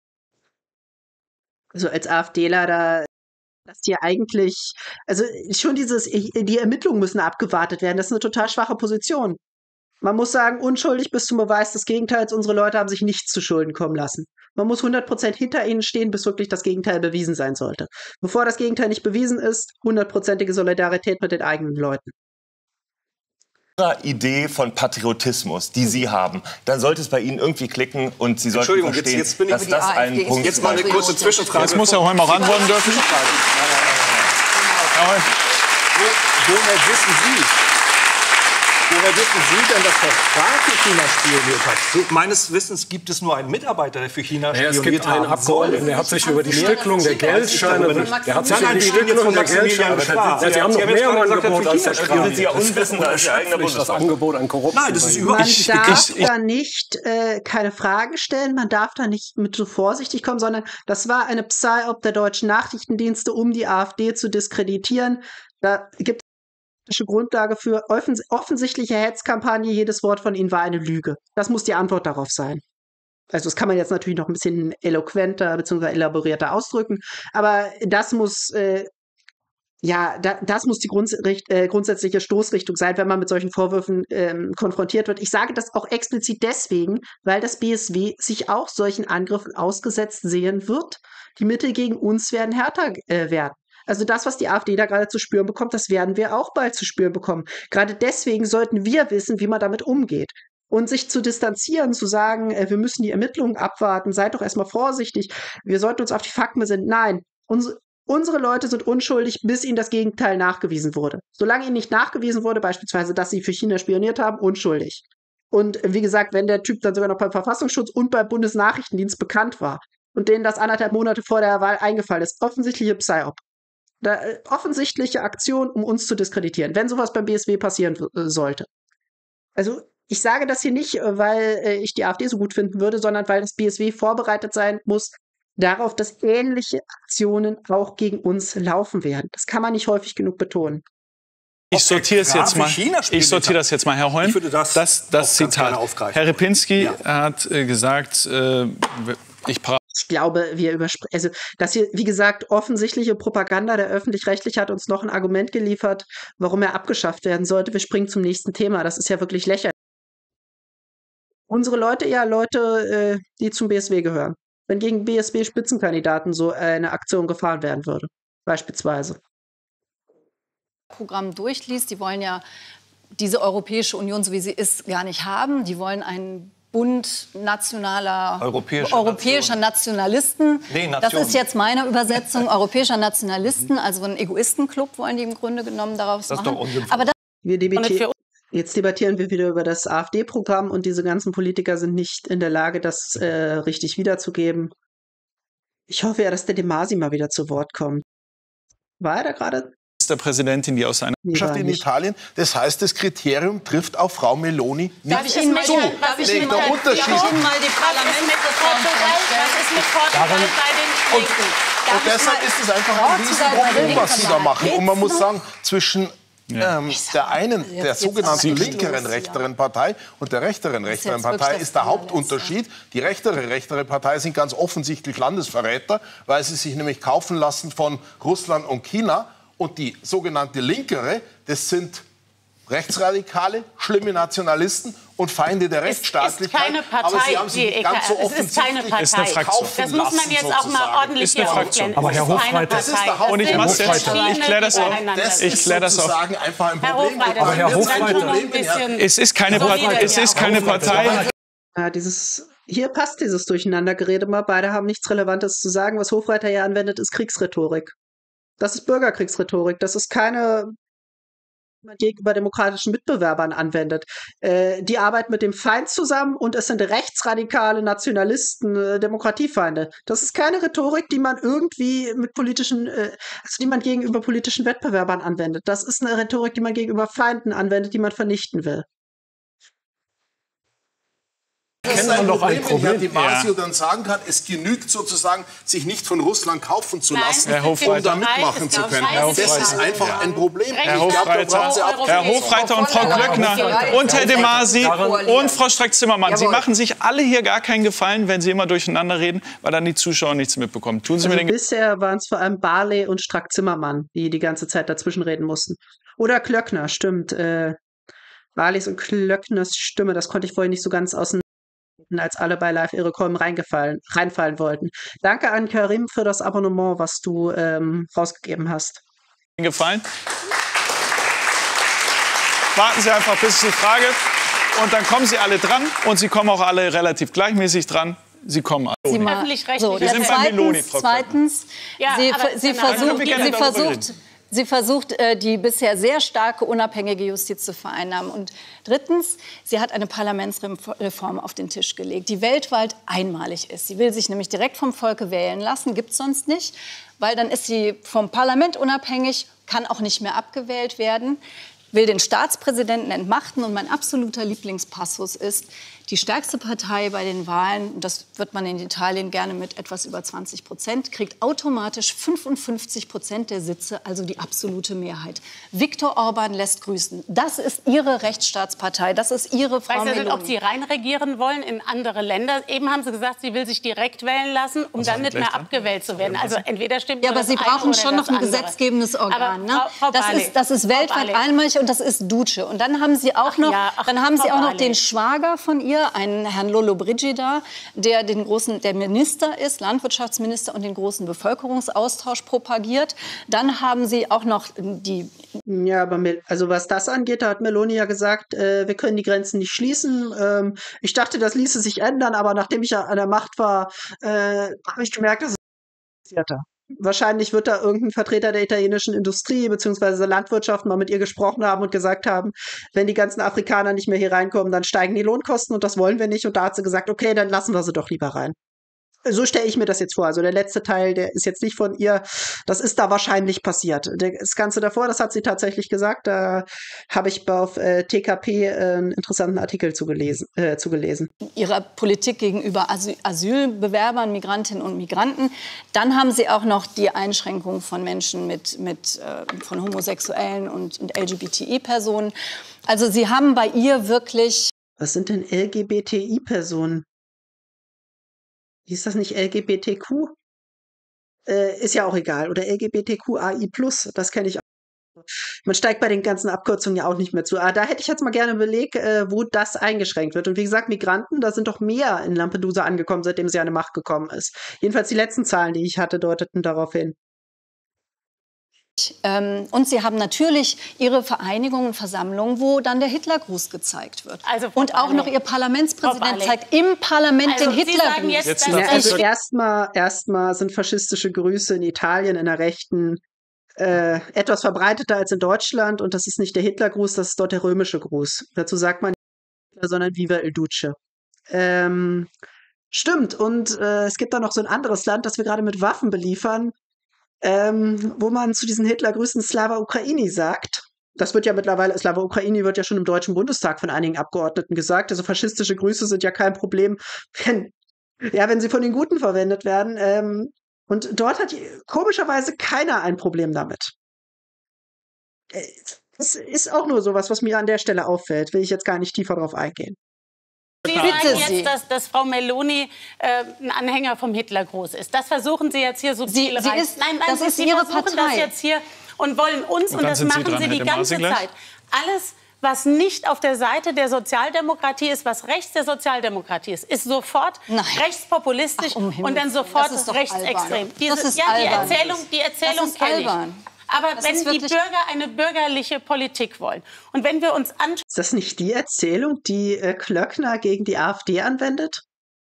also als AfDler, da dass hier eigentlich, also schon dieses, die Ermittlungen müssen abgewartet werden, das ist eine total schwache Position. Man muss sagen, unschuldig bis zum Beweis des Gegenteils, unsere Leute haben sich nichts zu Schulden kommen lassen. Man muss hundert Prozent hinter ihnen stehen, bis wirklich das Gegenteil bewiesen sein sollte. Bevor das Gegenteil nicht bewiesen ist, hundertprozentige Solidarität mit den eigenen Leuten. Idee von Patriotismus, die Sie haben, dann sollte es bei Ihnen irgendwie klicken und Sie sollten Entschuldigung, jetzt- verstehen, jetzt bin ich- dass Aber die das AfD ein ist Punkt Jetzt mal eine ist. kurze Zwischenfrage. Jetzt muss Herr Holm auch antworten dürfen. Herr Holm. Wo, woher wissen Sie? Woher wissen Sie denn, dass Herr Krah für China spioniert hat? So, meines Wissens gibt es nur einen Mitarbeiter, der für China Ja, spioniert es gibt einen haben Abgeordneten, der hat sich über die Stückelung der Geldscheine, der hat sich Nein, über nein, die wir reden jetzt Stückelung von der Maximilian Geldscheine, Schwab. ja, Sie haben Sie noch haben jetzt mehr im gerade gesagt, Angebot für als der China Krah. sind Sie ja unwissender als Ihr eigener Das Bundeskanzler. Angebot an Korruption. Nein, das ist bei überhaupt Man nicht. darf ich- ich- da nicht äh, keine Fragen stellen, man darf da nicht mit so vorsichtig kommen, sondern das war eine Psy-Op der deutschen Nachrichtendienste, um die AfD zu diskreditieren. Da gibt es eine Grundlage für offens offensichtliche Hetzkampagne. Jedes Wort von ihnen war eine Lüge. Das muss die Antwort darauf sein. Also das kann man jetzt natürlich noch ein bisschen eloquenter bzw. elaborierter ausdrücken, aber das muss äh, ja, da, das muss die Grundricht, äh, grundsätzliche Stoßrichtung sein, wenn man mit solchen Vorwürfen ähm, konfrontiert wird. Ich sage das auch explizit deswegen, weil das B S W sich auch solchen Angriffen ausgesetzt sehen wird. Die Mittel gegen uns werden härter äh, werden. Also das, was die AfD da gerade zu spüren bekommt, das werden wir auch bald zu spüren bekommen. Gerade deswegen sollten wir wissen, wie man damit umgeht. Und sich zu distanzieren, zu sagen, äh, wir müssen die Ermittlungen abwarten, seid doch erstmal vorsichtig, wir sollten uns auf die Fakten besinnen. Nein, uns, unsere Leute sind unschuldig, bis ihnen das Gegenteil nachgewiesen wurde. Solange ihnen nicht nachgewiesen wurde, beispielsweise, dass sie für China spioniert haben, unschuldig. Und wie gesagt, wenn der Typ dann sogar noch beim Verfassungsschutz und beim Bundesnachrichtendienst bekannt war und denen das anderthalb Monate vor der Wahl eingefallen ist, offensichtliche Psyop. Da, äh, offensichtliche Aktion, um uns zu diskreditieren, wenn sowas beim B S W passieren äh, sollte. Also ich sage das hier nicht, weil äh, ich die AfD so gut finden würde, sondern weil das B S W vorbereitet sein muss darauf, dass ähnliche Aktionen auch gegen uns laufen werden. Das kann man nicht häufig genug betonen. Ich sortiere es jetzt mal. Ich sortiere das jetzt mal, Herr Holm. Ich würde das, das, das Zitat. Herr Repinski ja. hat äh, gesagt, äh, ich Ich glaube, wir übersprechen, also das hier, wie gesagt, offensichtliche Propaganda, der Öffentlich-Rechtliche hat uns noch ein Argument geliefert, warum er abgeschafft werden sollte. Wir springen zum nächsten Thema. Das ist ja wirklich lächerlich. Unsere Leute, ja, Leute, äh, die zum B S W gehören. Wenn gegen B S W-Spitzenkandidaten so eine Aktion gefahren werden würde, beispielsweise. Programm durchliest, die wollen ja diese Europäische Union, so wie sie ist, gar nicht haben. Die wollen einen Bund nationaler, Europäische europäischer Nation. Nationalisten. Nee, das Nation. ist jetzt meine Übersetzung. Europäischer Nationalisten, also einen Egoistenclub wollen die im Grunde genommen daraus das machen. Ist doch unsinnvoll. Aber das Wir debattieren. Jetzt debattieren wir wieder über das AfD-Programm und diese ganzen Politiker sind nicht in der Lage, das äh, richtig wiederzugeben. Ich hoffe ja, dass der De Masi mal wieder zu Wort kommt. War er da gerade? Ministerpräsidentin, die aus einer Mannschaft in Italien. Das heißt, das Kriterium trifft auf Frau Meloni nicht darf ich Ihnen mal, zu. darf ich Ihnen der mal, Unterschied. darf ich Ihnen mal die Parlamentsreform vorstellen? Was ist mit Portugal bei den Linken? Und deshalb ist es einfach ein Riesenproblem, was Sie da machen. Und man muss sagen, zwischen Ja. ähm, der einen, der jetzt sogenannten ist es linkeren, los, rechteren Partei und der rechteren, rechteren jetzt wirklich Partei das ist der allerletzte. Hauptunterschied. Die rechtere, rechtere Partei sind ganz offensichtlich Landesverräter, weil sie sich nämlich kaufen lassen von Russland und China. Und die sogenannte linkere, das sind Rechtsradikale, schlimme Nationalisten und Feinde der Rechtsstaatlichkeit. Es ist keine Partei, aber sie haben sich die nicht ganz so es ist keine offensichtlich Partei. Ist eine Fraktion. Das muss man jetzt auch mal ordentlich Ist eine hier Fraktion. aufklären. Aber Herr Es ist keine Hofreiter- Das ist der Partei. Haupt- Und ich Das mach's sind jetzt. verschiedene Ich klär das auf. miteinander. Das Ich ist klär das auf. sozusagen einfach ein Herr Problem. Hofreiter, Aber Herr das ist Hofreiter- schon noch ein bisschen Es ist keine, solider Partei, es hier. ist keine Partei. Ja, dieses, hier passt dieses Durcheinandergerede mal. Beide haben nichts Relevantes zu sagen. Was Hofreiter ja anwendet, ist Kriegsrhetorik. Das ist Bürgerkriegsrhetorik. Das ist keine, die man gegenüber demokratischen Mitbewerbern anwendet. Äh, die arbeiten mit dem Feind zusammen und es sind rechtsradikale Nationalisten, äh, Demokratiefeinde. Das ist keine Rhetorik, die man irgendwie mit politischen, äh, also die man gegenüber politischen Wettbewerbern anwendet. Das ist eine Rhetorik, die man gegenüber Feinden anwendet, die man vernichten will. Ich kenne man ein doch ein Problem, wenn Herr Problem. Di Marzio dann sagen kann, es genügt sozusagen, sich nicht von Russland kaufen zu Nein, lassen, Herr um Hofreiter. da mitmachen zu können. Herr Das ist Hofreiter. einfach ein Problem. Herr Ich glaub, da Hofreiter. brauchen Sie ab- Herr Hofreiter und Frau Glöckner und Herr De Masi und Frau Strack-Zimmermann, Sie machen sich alle hier gar keinen Gefallen, wenn Sie immer durcheinander reden, weil dann die Zuschauer nichts mitbekommen. Tun Sie mir Also den bisher waren es vor allem Barley und Strack-Zimmermann, die die ganze Zeit dazwischen reden mussten. Oder Klöckner, stimmt. Äh, Barleys und Klöckners Stimme, das konnte ich vorhin nicht so ganz auseinander, als alle bei Live Erik Holm reingefallen, reinfallen wollten. Danke an Karim für das Abonnement, was du ähm, rausgegeben hast. Gefallen. Warten Sie einfach, bis ich Sie frage. Und dann kommen Sie alle dran. Und Sie kommen auch alle relativ gleichmäßig dran. Sie kommen alle. Sie mal, Öffentlich-rechtlich. so, Wir sind bei Meloni, zweitens, Frau zweitens Ja, sie, aber sie danach können versucht, wir gerne sie darüber versucht, reden. sie versucht äh, die bisher sehr starke, unabhängige Justiz zu vereinnahmen. Und drittens, sie hat eine Parlamentsreform auf den Tisch gelegt, die weltweit einmalig ist. Sie will sich nämlich direkt vom Volke wählen lassen, gibt es sonst nicht, weil dann ist sie vom Parlament unabhängig, kann auch nicht mehr abgewählt werden, will den Staatspräsidenten entmachten. Und mein absoluter Lieblingspassus ist, die stärkste Partei bei den Wahlen, und das wird man in Italien gerne mit etwas über zwanzig Prozent, kriegt automatisch fünfundfünfzig Prozent der Sitze, also die absolute Mehrheit. Viktor Orban lässt grüßen. Das ist ihre Rechtsstaatspartei, das ist ihre Frau Weiß ja nicht, Meloni. ob Sie reinregieren wollen in andere Länder. Eben haben Sie gesagt, sie will sich direkt wählen lassen, um dann nicht mehr abgewählt zu werden. Also entweder stimmt Ja, nur aber das Sie eine brauchen oder schon das noch ein andere. gesetzgebendes Organ. Aber, Ne? Frau, Frau Das, Barley, ist, das ist Frau weltweit Barley. einmalig. und das ist Duce. Und dann haben Sie auch noch, ja, ach, dann haben Sie auch noch Barley. den Schwager von ihr, einen Herrn Lollobrigida, der den großen, der Minister ist, Landwirtschaftsminister und den großen Bevölkerungsaustausch propagiert. Dann haben Sie auch noch die... Ja, aber Mel also was das angeht, da hat Meloni ja gesagt, äh, wir können die Grenzen nicht schließen. Ähm, ich dachte, das ließe sich ändern, aber nachdem ich ja an der Macht war, äh, habe ich gemerkt, dass es passierte. Wahrscheinlich wird da irgendein Vertreter der italienischen Industrie bzw. der Landwirtschaft mal mit ihr gesprochen haben und gesagt haben, wenn die ganzen Afrikaner nicht mehr hier reinkommen, dann steigen die Lohnkosten und das wollen wir nicht. Und da hat sie gesagt, okay, dann lassen wir sie doch lieber rein. So stelle ich mir das jetzt vor. Also der letzte Teil, der ist jetzt nicht von ihr. Das ist da wahrscheinlich passiert. Das Ganze davor, das hat sie tatsächlich gesagt. Da habe ich auf äh, T K P äh, einen interessanten Artikel zugelesen, äh, zugelesen. Ihrer Politik gegenüber Asyl Asylbewerbern, Migrantinnen und Migranten. Dann haben Sie auch noch die Einschränkung von Menschen mit, mit äh, von Homosexuellen und, und L G B T I-Personen. Also Sie haben bei ihr wirklich... Was sind denn L G B T I-Personen? Ist das nicht L G B T Q? Äh, ist ja auch egal. Oder L G B T Q A I plus, das kenne ich auch. Man steigt bei den ganzen Abkürzungen ja auch nicht mehr zu. Aber da hätte ich jetzt mal gerne einen Beleg, äh, wo das eingeschränkt wird. Und wie gesagt, Migranten, da sind doch mehr in Lampedusa angekommen, seitdem sie an die Macht gekommen ist. Jedenfalls die letzten Zahlen, die ich hatte, deuteten darauf hin. Ähm, und Sie haben natürlich Ihre Vereinigungen, Versammlungen, wo dann der Hitlergruß gezeigt wird. Also, und auch Barley. noch Ihr Parlamentspräsident Barley. zeigt im Parlament Also, den Sie sagen Hitlergruß. jetzt, Jetzt dass darf Ja, ich also zurück- erstmal erstmal sind faschistische Grüße in Italien in der Rechten äh, etwas verbreiteter als in Deutschland. Und das ist nicht der Hitlergruß, das ist dort der römische Gruß. Dazu sagt man nicht Hitler, sondern Viva il Duce. Ähm, stimmt. Und äh, es gibt da noch so ein anderes Land, das wir gerade mit Waffen beliefern, ähm, wo man zu diesen Hitlergrüßen Slava Ukraini sagt. Das wird ja mittlerweile, Slava Ukraini wird ja schon im Deutschen Bundestag von einigen Abgeordneten gesagt. Also faschistische Grüße sind ja kein Problem, wenn, ja, wenn sie von den Guten verwendet werden. Ähm, und dort hat komischerweise keiner ein Problem damit. Äh, Das ist auch nur sowas, was mir an der Stelle auffällt. Will ich jetzt gar nicht tiefer drauf eingehen. Sie Bitte sagen Sie. jetzt, dass, dass Frau Meloni äh, ein Anhänger vom Hitlergruß ist. Das versuchen Sie jetzt hier so Sie- sie ist- Nein, nein, das Sie, ist Sie Ihre versuchen Partei. das jetzt hier und wollen uns, Und und, dann das sind Sie machen dran, Sie die Herr de ganze Masi, gleich. Zeit. Alles, was nicht auf der Seite der Sozialdemokratie ist, was rechts der Sozialdemokratie ist, ist sofort Nein. rechtspopulistisch Ach, um Himmels und dann Willen, sofort das ist doch rechtsextrem. albern. Das ist ja, die albern. Erzählung, die Erzählung Das ist kenne ich. albern. Aber Das wenn ist die wirklich- Bürger eine bürgerliche Politik wollen und wenn wir uns anschauen, Ist das nicht die Erzählung, die äh, Klöckner gegen die AfD anwendet?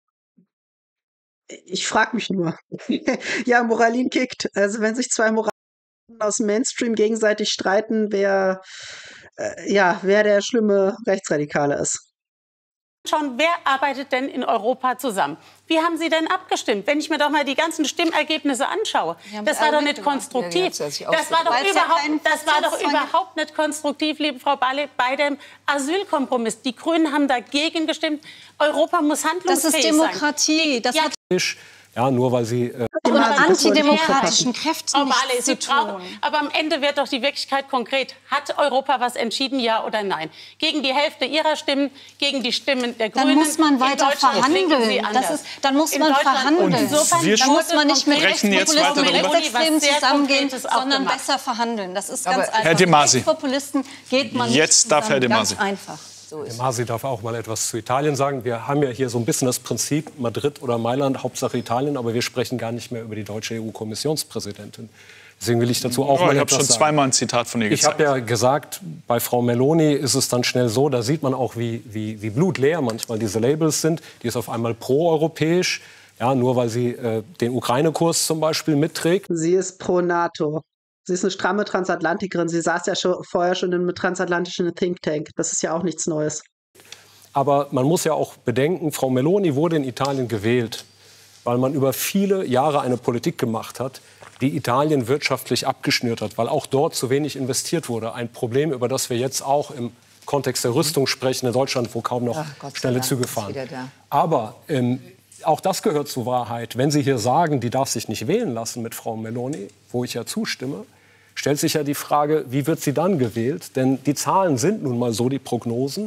Ich frage mich nur. Ja, Moralin kickt. Also wenn sich zwei Moralien aus dem Mainstream gegenseitig streiten, wer, äh, ja, wer der schlimme Rechtsradikale ist. schauen, wer arbeitet denn in Europa zusammen? Wie haben Sie denn abgestimmt? Wenn ich mir doch mal die ganzen Stimmergebnisse anschaue, haben das sie war alle doch nicht mitgemacht. konstruktiv. Ja, die hat sich Das war doch, Weil's ja überhaupt, keinen das war doch Prozess überhaupt nicht konstruktiv, liebe Frau Barley, bei dem Asylkompromiss. Die Grünen haben dagegen gestimmt. Europa muss Das handlungsfähig ist sein. Demokratie. Das Ja, hat Ja, nur weil sie äh, mit Immer, das wollte ich nicht antidemokratischen Kräften Frau Barley, nichts Sie zu brauchen, tun. aber am Ende wird doch die Wirklichkeit konkret. Hat Europa was entschieden, ja oder nein? Gegen die Hälfte Ihrer Stimmen, gegen die Stimmen der Dann Grünen. muss man In weiter Deutschland klinken Sie verhandeln. anders. Das ist, dann muss In man Deutschland- verhandeln. Und insofern wir Dann muss man nicht mit sprechen jetzt weiter Rechtspopulisten und darüber. Rechtsextremen Was sehr zusammengehen, Konkretes auch sondern gemacht. besser verhandeln. Das ist Aber ganz einfach. Herr de Masi. Mit Rechtspopulisten geht man Jetzt nicht darf zusammen. Herr de Ganz Masi. einfach. So ist es. Masi darf auch mal etwas zu Italien sagen. Wir haben ja hier so ein bisschen das Prinzip Madrid oder Mailand, Hauptsache Italien, aber wir sprechen gar nicht mehr über die deutsche E U-Kommissionspräsidentin. Deswegen will ich dazu auch Oh, mal ich habe etwas schon sagen. zweimal ein Zitat von ihr Ich gezeigt. habe ja gesagt, bei Frau Meloni ist es dann schnell so, da sieht man auch, wie, wie, wie blutleer manchmal diese Labels sind. Die ist auf einmal proeuropäisch, ja, nur weil sie äh, den Ukraine-Kurs zum Beispiel mitträgt. Sie ist pro NATO. Sie ist eine stramme Transatlantikerin. Sie saß ja schon, vorher schon im transatlantischen Think Tank. Das ist ja auch nichts Neues. Aber man muss ja auch bedenken, Frau Meloni wurde in Italien gewählt, weil man über viele Jahre eine Politik gemacht hat, die Italien wirtschaftlich abgeschnürt hat, weil auch dort zu wenig investiert wurde. Ein Problem, über das wir jetzt auch im Kontext der Rüstung sprechen, in Deutschland, wo kaum noch Ach, Gott sei schnelle Dank Züge ist fahren. wieder da. Aber ähm, auch das gehört zur Wahrheit. Wenn Sie hier sagen, die darf sich nicht wählen lassen mit Frau Meloni, wo ich ja zustimme, stellt sich ja die Frage, wie wird sie dann gewählt? Denn die Zahlen sind nun mal so, die Prognosen.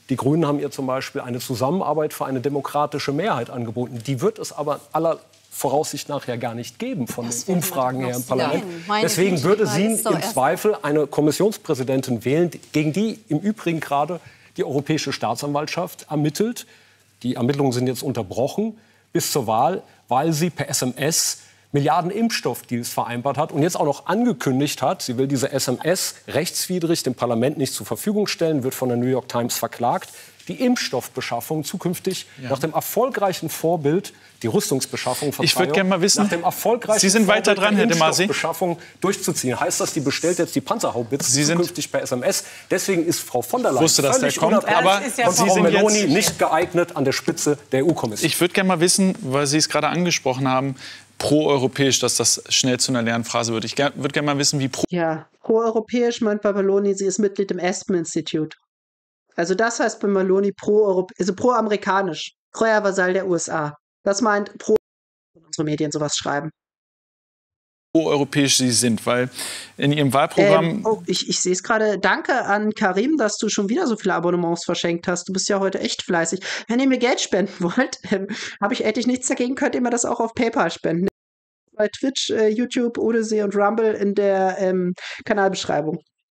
Die Grünen haben ihr zum Beispiel eine Zusammenarbeit für eine demokratische Mehrheit angeboten. Die wird es aber aller Voraussicht nach ja gar nicht geben von den Umfragen her im Parlament. Deswegen würde sie im Zweifel eine Kommissionspräsidentin wählen, gegen die im Übrigen gerade die Europäische Staatsanwaltschaft ermittelt. Die Ermittlungen sind jetzt unterbrochen bis zur Wahl, weil sie per S M S Milliarden Impfstoffdeals vereinbart hat und jetzt auch noch angekündigt hat, sie will diese S M S rechtswidrig dem Parlament nicht zur Verfügung stellen, wird von der New York Times verklagt. Die Impfstoffbeschaffung zukünftig ja. nach dem erfolgreichen Vorbild, die Rüstungsbeschaffung von Ich würde gerne mal wissen, nach dem erfolgreichen Sie sind Vorbild weiter dran, Herr de Masi. Impfstoffbeschaffung durchzuziehen. Heißt das, die bestellt jetzt die Panzerhaubitze Sie sind zukünftig per S M S? Deswegen ist Frau von der Leyen wusste, dass der völlig kommt, aber ja Sie Frau sind Meloni jetzt nicht geeignet an der Spitze der E U-Kommission. Ich würde gerne mal wissen, weil Sie es gerade angesprochen haben, pro-europäisch, dass das schnell zu einer Lernphrase wird. Ich würde gerne mal wissen, wie pro... Ja, pro-europäisch meint bei Meloni, sie ist Mitglied im Aspen Institute. Also das heißt bei Meloni pro also pro-amerikanisch, treuer Vasall der U S A. Das meint pro unsere Medien sowas schreiben. Pro-europäisch Sie sind, weil in Ihrem Wahlprogramm... Ähm, oh, ich, ich sehe es gerade. Danke an Karim, dass du schon wieder so viele Abonnements verschenkt hast. Du bist ja heute echt fleißig. Wenn ihr mir Geld spenden wollt, ähm, habe ich eigentlich nichts dagegen, könnt ihr mir das auch auf PayPal spenden. Bei Twitch, äh, YouTube, Odyssey und Rumble in der ähm, Kanalbeschreibung.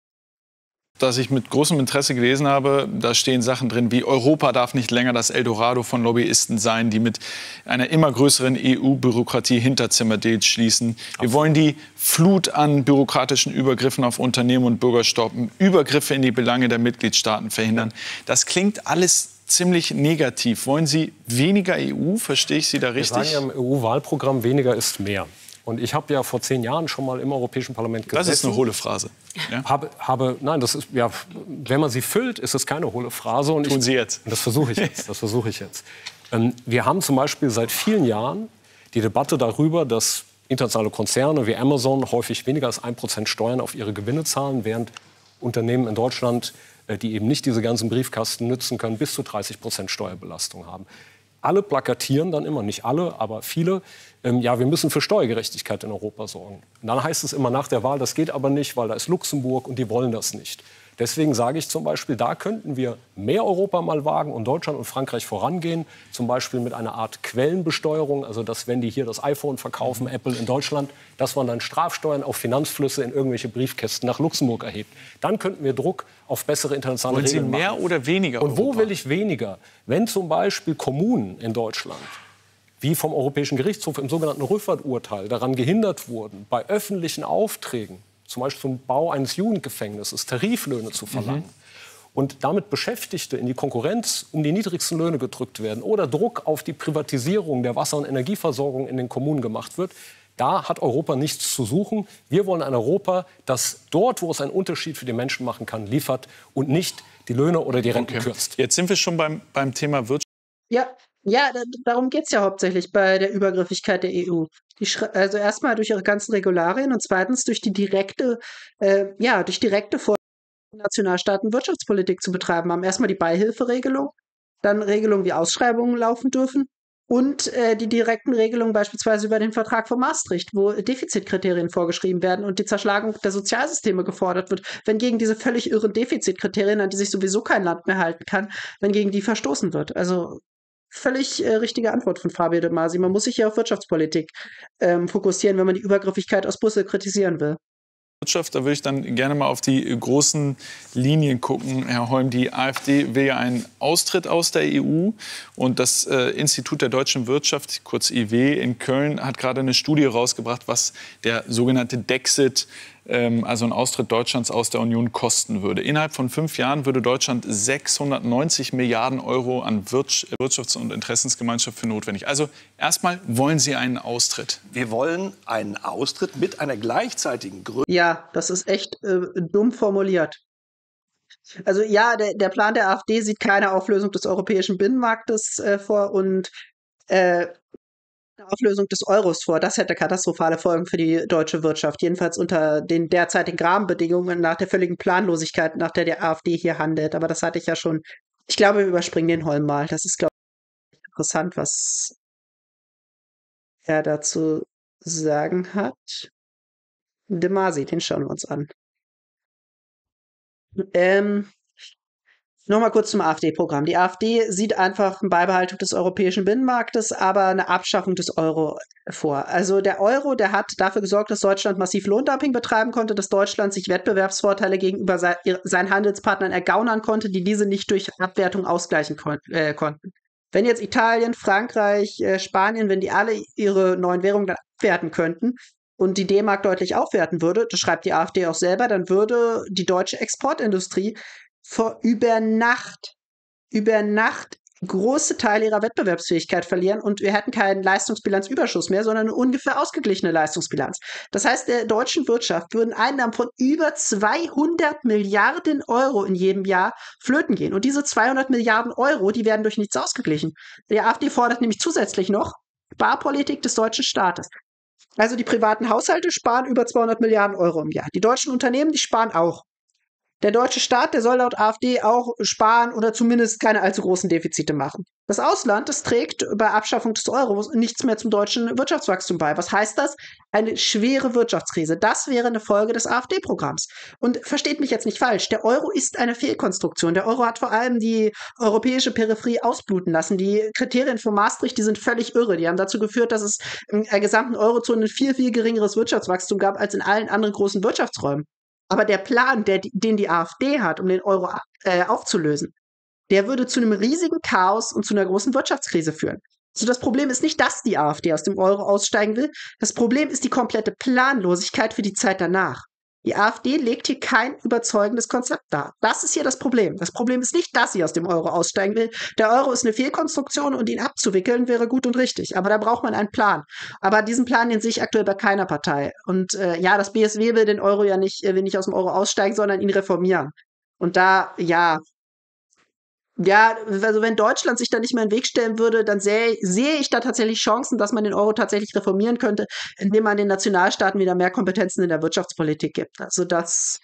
Das ich mit großem Interesse gelesen habe, da stehen Sachen drin wie Europa darf nicht länger das Eldorado von Lobbyisten sein, die mit einer immer größeren E U-Bürokratie Hinterzimmerdeals schließen. Wir wollen die Flut an bürokratischen Übergriffen auf Unternehmen und Bürger stoppen, Übergriffe in die Belange der Mitgliedstaaten verhindern. Das klingt alles ziemlich negativ. Wollen Sie weniger E U? Verstehe ich Sie da richtig? Wir sagen ja im E U-Wahlprogramm, weniger ist mehr. Und ich habe ja vor zehn Jahren schon mal im Europäischen Parlament gesessen. Das ist eine hohle Phrase. Ja? Habe, habe, nein, das ist, ja, wenn man sie füllt, ist es keine hohle Phrase. Und Tun ich, Sie jetzt. Das versuche ich jetzt. Das versuche ich jetzt. Ähm, wir haben zum Beispiel seit vielen Jahren die Debatte darüber, dass internationale Konzerne wie Amazon häufig weniger als ein Prozent Steuern auf ihre Gewinne zahlen, während Unternehmen in Deutschland, äh, die eben nicht diese ganzen Briefkasten nützen können, bis zu dreißig Prozent Steuerbelastung haben. Alle plakatieren dann immer, nicht alle, aber viele, ähm, ja, wir müssen für Steuergerechtigkeit in Europa sorgen. Und dann heißt es immer nach der Wahl, das geht aber nicht, weil da ist Luxemburg und die wollen das nicht. Deswegen sage ich zum Beispiel, da könnten wir mehr Europa mal wagen und Deutschland und Frankreich vorangehen. Zum Beispiel mit einer Art Quellenbesteuerung, also dass wenn die hier das iPhone verkaufen, Apple in Deutschland, dass man dann Strafsteuern auf Finanzflüsse in irgendwelche Briefkästen nach Luxemburg erhebt. Dann könnten wir Druck auf bessere internationale Regeln machen. Wollen Sie mehr oder weniger Und wo Europa? will ich weniger? Wenn zum Beispiel Kommunen in Deutschland, wie vom Europäischen Gerichtshof im sogenannten Rüffert-Urteil, daran gehindert wurden, bei öffentlichen Aufträgen, zum Beispiel zum Bau eines Jugendgefängnisses, Tariflöhne zu verlangen. Mhm. Und damit Beschäftigte in die Konkurrenz um die niedrigsten Löhne gedrückt werden oder Druck auf die Privatisierung der Wasser- und Energieversorgung in den Kommunen gemacht wird, da hat Europa nichts zu suchen. Wir wollen ein Europa, das dort, wo es einen Unterschied für die Menschen machen kann, liefert und nicht die Löhne oder die Renten Okay. kürzt. Jetzt sind wir schon beim, beim Thema Wirtschaft. Ja, ja, da- darum geht es ja hauptsächlich bei der Übergriffigkeit der E U. Die schre- also erstmal durch ihre ganzen Regularien und zweitens durch die direkte, äh, ja, durch direkte Vor Nationalstaaten Wirtschaftspolitik zu betreiben haben. Erstmal die Beihilferegelung, dann Regelungen wie Ausschreibungen laufen dürfen und äh, die direkten Regelungen beispielsweise über den Vertrag von Maastricht, wo Defizitkriterien vorgeschrieben werden und die Zerschlagung der Sozialsysteme gefordert wird, wenn gegen diese völlig irren Defizitkriterien, an die sich sowieso kein Land mehr halten kann, wenn gegen die verstoßen wird. Also völlig äh, richtige Antwort von Fabio De Masi. Man muss sich ja auf Wirtschaftspolitik ähm, fokussieren, wenn man die Übergriffigkeit aus Brüssel kritisieren will. Wirtschaft, da würde ich dann gerne mal auf die großen Linien gucken. Herr Holm, die AfD will ja einen Austritt aus der E U und das äh, Institut der deutschen Wirtschaft, kurz I W, in Köln hat gerade eine Studie rausgebracht, was der sogenannte Dexit, ähm, also ein Austritt Deutschlands aus der Union, kosten würde. Innerhalb von fünf Jahren würde Deutschland sechshundertneunzig Milliarden Euro an Wirtsch- Wirtschafts- und Interessensgemeinschaft für notwendig. Also erstmal wollen Sie einen Austritt. Wir wollen einen Austritt mit einer gleichzeitigen Größe. Ja, das ist echt äh, dumm formuliert. Also ja, der, der Plan der AfD sieht keine Auflösung des europäischen Binnenmarktes äh, vor und äh, eine Auflösung des Euros vor. Das hätte katastrophale Folgen für die deutsche Wirtschaft. Jedenfalls unter den derzeitigen Rahmenbedingungen nach der völligen Planlosigkeit, nach der die AfD hier handelt. Aber das hatte ich ja schon. Ich glaube, wir überspringen den Holm mal. Das ist, glaube ich, interessant, was er dazu sagen hat. De Masi, den schauen wir uns an. Ähm, Nochmal kurz zum AfD-Programm. Die AfD sieht einfach eine Beibehaltung des europäischen Binnenmarktes, aber eine Abschaffung des Euro vor. Also der Euro, der hat dafür gesorgt, dass Deutschland massiv Lohndumping betreiben konnte, dass Deutschland sich Wettbewerbsvorteile gegenüber sei, seinen Handelspartnern ergaunern konnte, die diese nicht durch Abwertung ausgleichen kon äh, konnten. Wenn jetzt Italien, Frankreich, äh, Spanien, wenn die alle ihre neuen Währungen dann abwerten könnten und die D-Mark deutlich aufwerten würde, das schreibt die AfD auch selber, dann würde die deutsche Exportindustrie vor über Nacht, über Nacht große Teile ihrer Wettbewerbsfähigkeit verlieren und wir hätten keinen Leistungsbilanzüberschuss mehr, sondern eine ungefähr ausgeglichene Leistungsbilanz. Das heißt, der deutschen Wirtschaft würden Einnahmen von über zweihundert Milliarden Euro in jedem Jahr flöten gehen. Und diese zweihundert Milliarden Euro, die werden durch nichts ausgeglichen. Die AfD fordert nämlich zusätzlich noch Sparpolitik des deutschen Staates. Also die privaten Haushalte sparen über zweihundert Milliarden Euro im Jahr. Die deutschen Unternehmen, die sparen auch. Der deutsche Staat, der soll laut AfD auch sparen oder zumindest keine allzu großen Defizite machen. Das Ausland, das trägt bei Abschaffung des Euros nichts mehr zum deutschen Wirtschaftswachstum bei. Was heißt das? Eine schwere Wirtschaftskrise. Das wäre eine Folge des AfD-Programms. Und versteht mich jetzt nicht falsch, der Euro ist eine Fehlkonstruktion. Der Euro hat vor allem die europäische Peripherie ausbluten lassen. Die Kriterien von Maastricht, die sind völlig irre. Die haben dazu geführt, dass es in der gesamten Eurozone ein viel, viel geringeres Wirtschaftswachstum gab als in allen anderen großen Wirtschaftsräumen. Aber der Plan, der, den die AfD hat, um den Euro äh, aufzulösen, der würde zu einem riesigen Chaos und zu einer großen Wirtschaftskrise führen. Also das Problem ist nicht, dass die AfD aus dem Euro aussteigen will. Das Problem ist die komplette Planlosigkeit für die Zeit danach. Die AfD legt hier kein überzeugendes Konzept dar. Das ist hier das Problem. Das Problem ist nicht, dass sie aus dem Euro aussteigen will. Der Euro ist eine Fehlkonstruktion und ihn abzuwickeln wäre gut und richtig. Aber da braucht man einen Plan. Aber diesen Plan, den sehe ich aktuell bei keiner Partei. Und äh, ja, das B S W will den Euro ja nicht, äh, will nicht aus dem Euro aussteigen, sondern ihn reformieren. Und da, ja, ja, also wenn Deutschland sich da nicht mehr in den Weg stellen würde, dann sehe sehe ich da tatsächlich Chancen, dass man den Euro tatsächlich reformieren könnte, indem man den Nationalstaaten wieder mehr Kompetenzen in der Wirtschaftspolitik gibt. Also das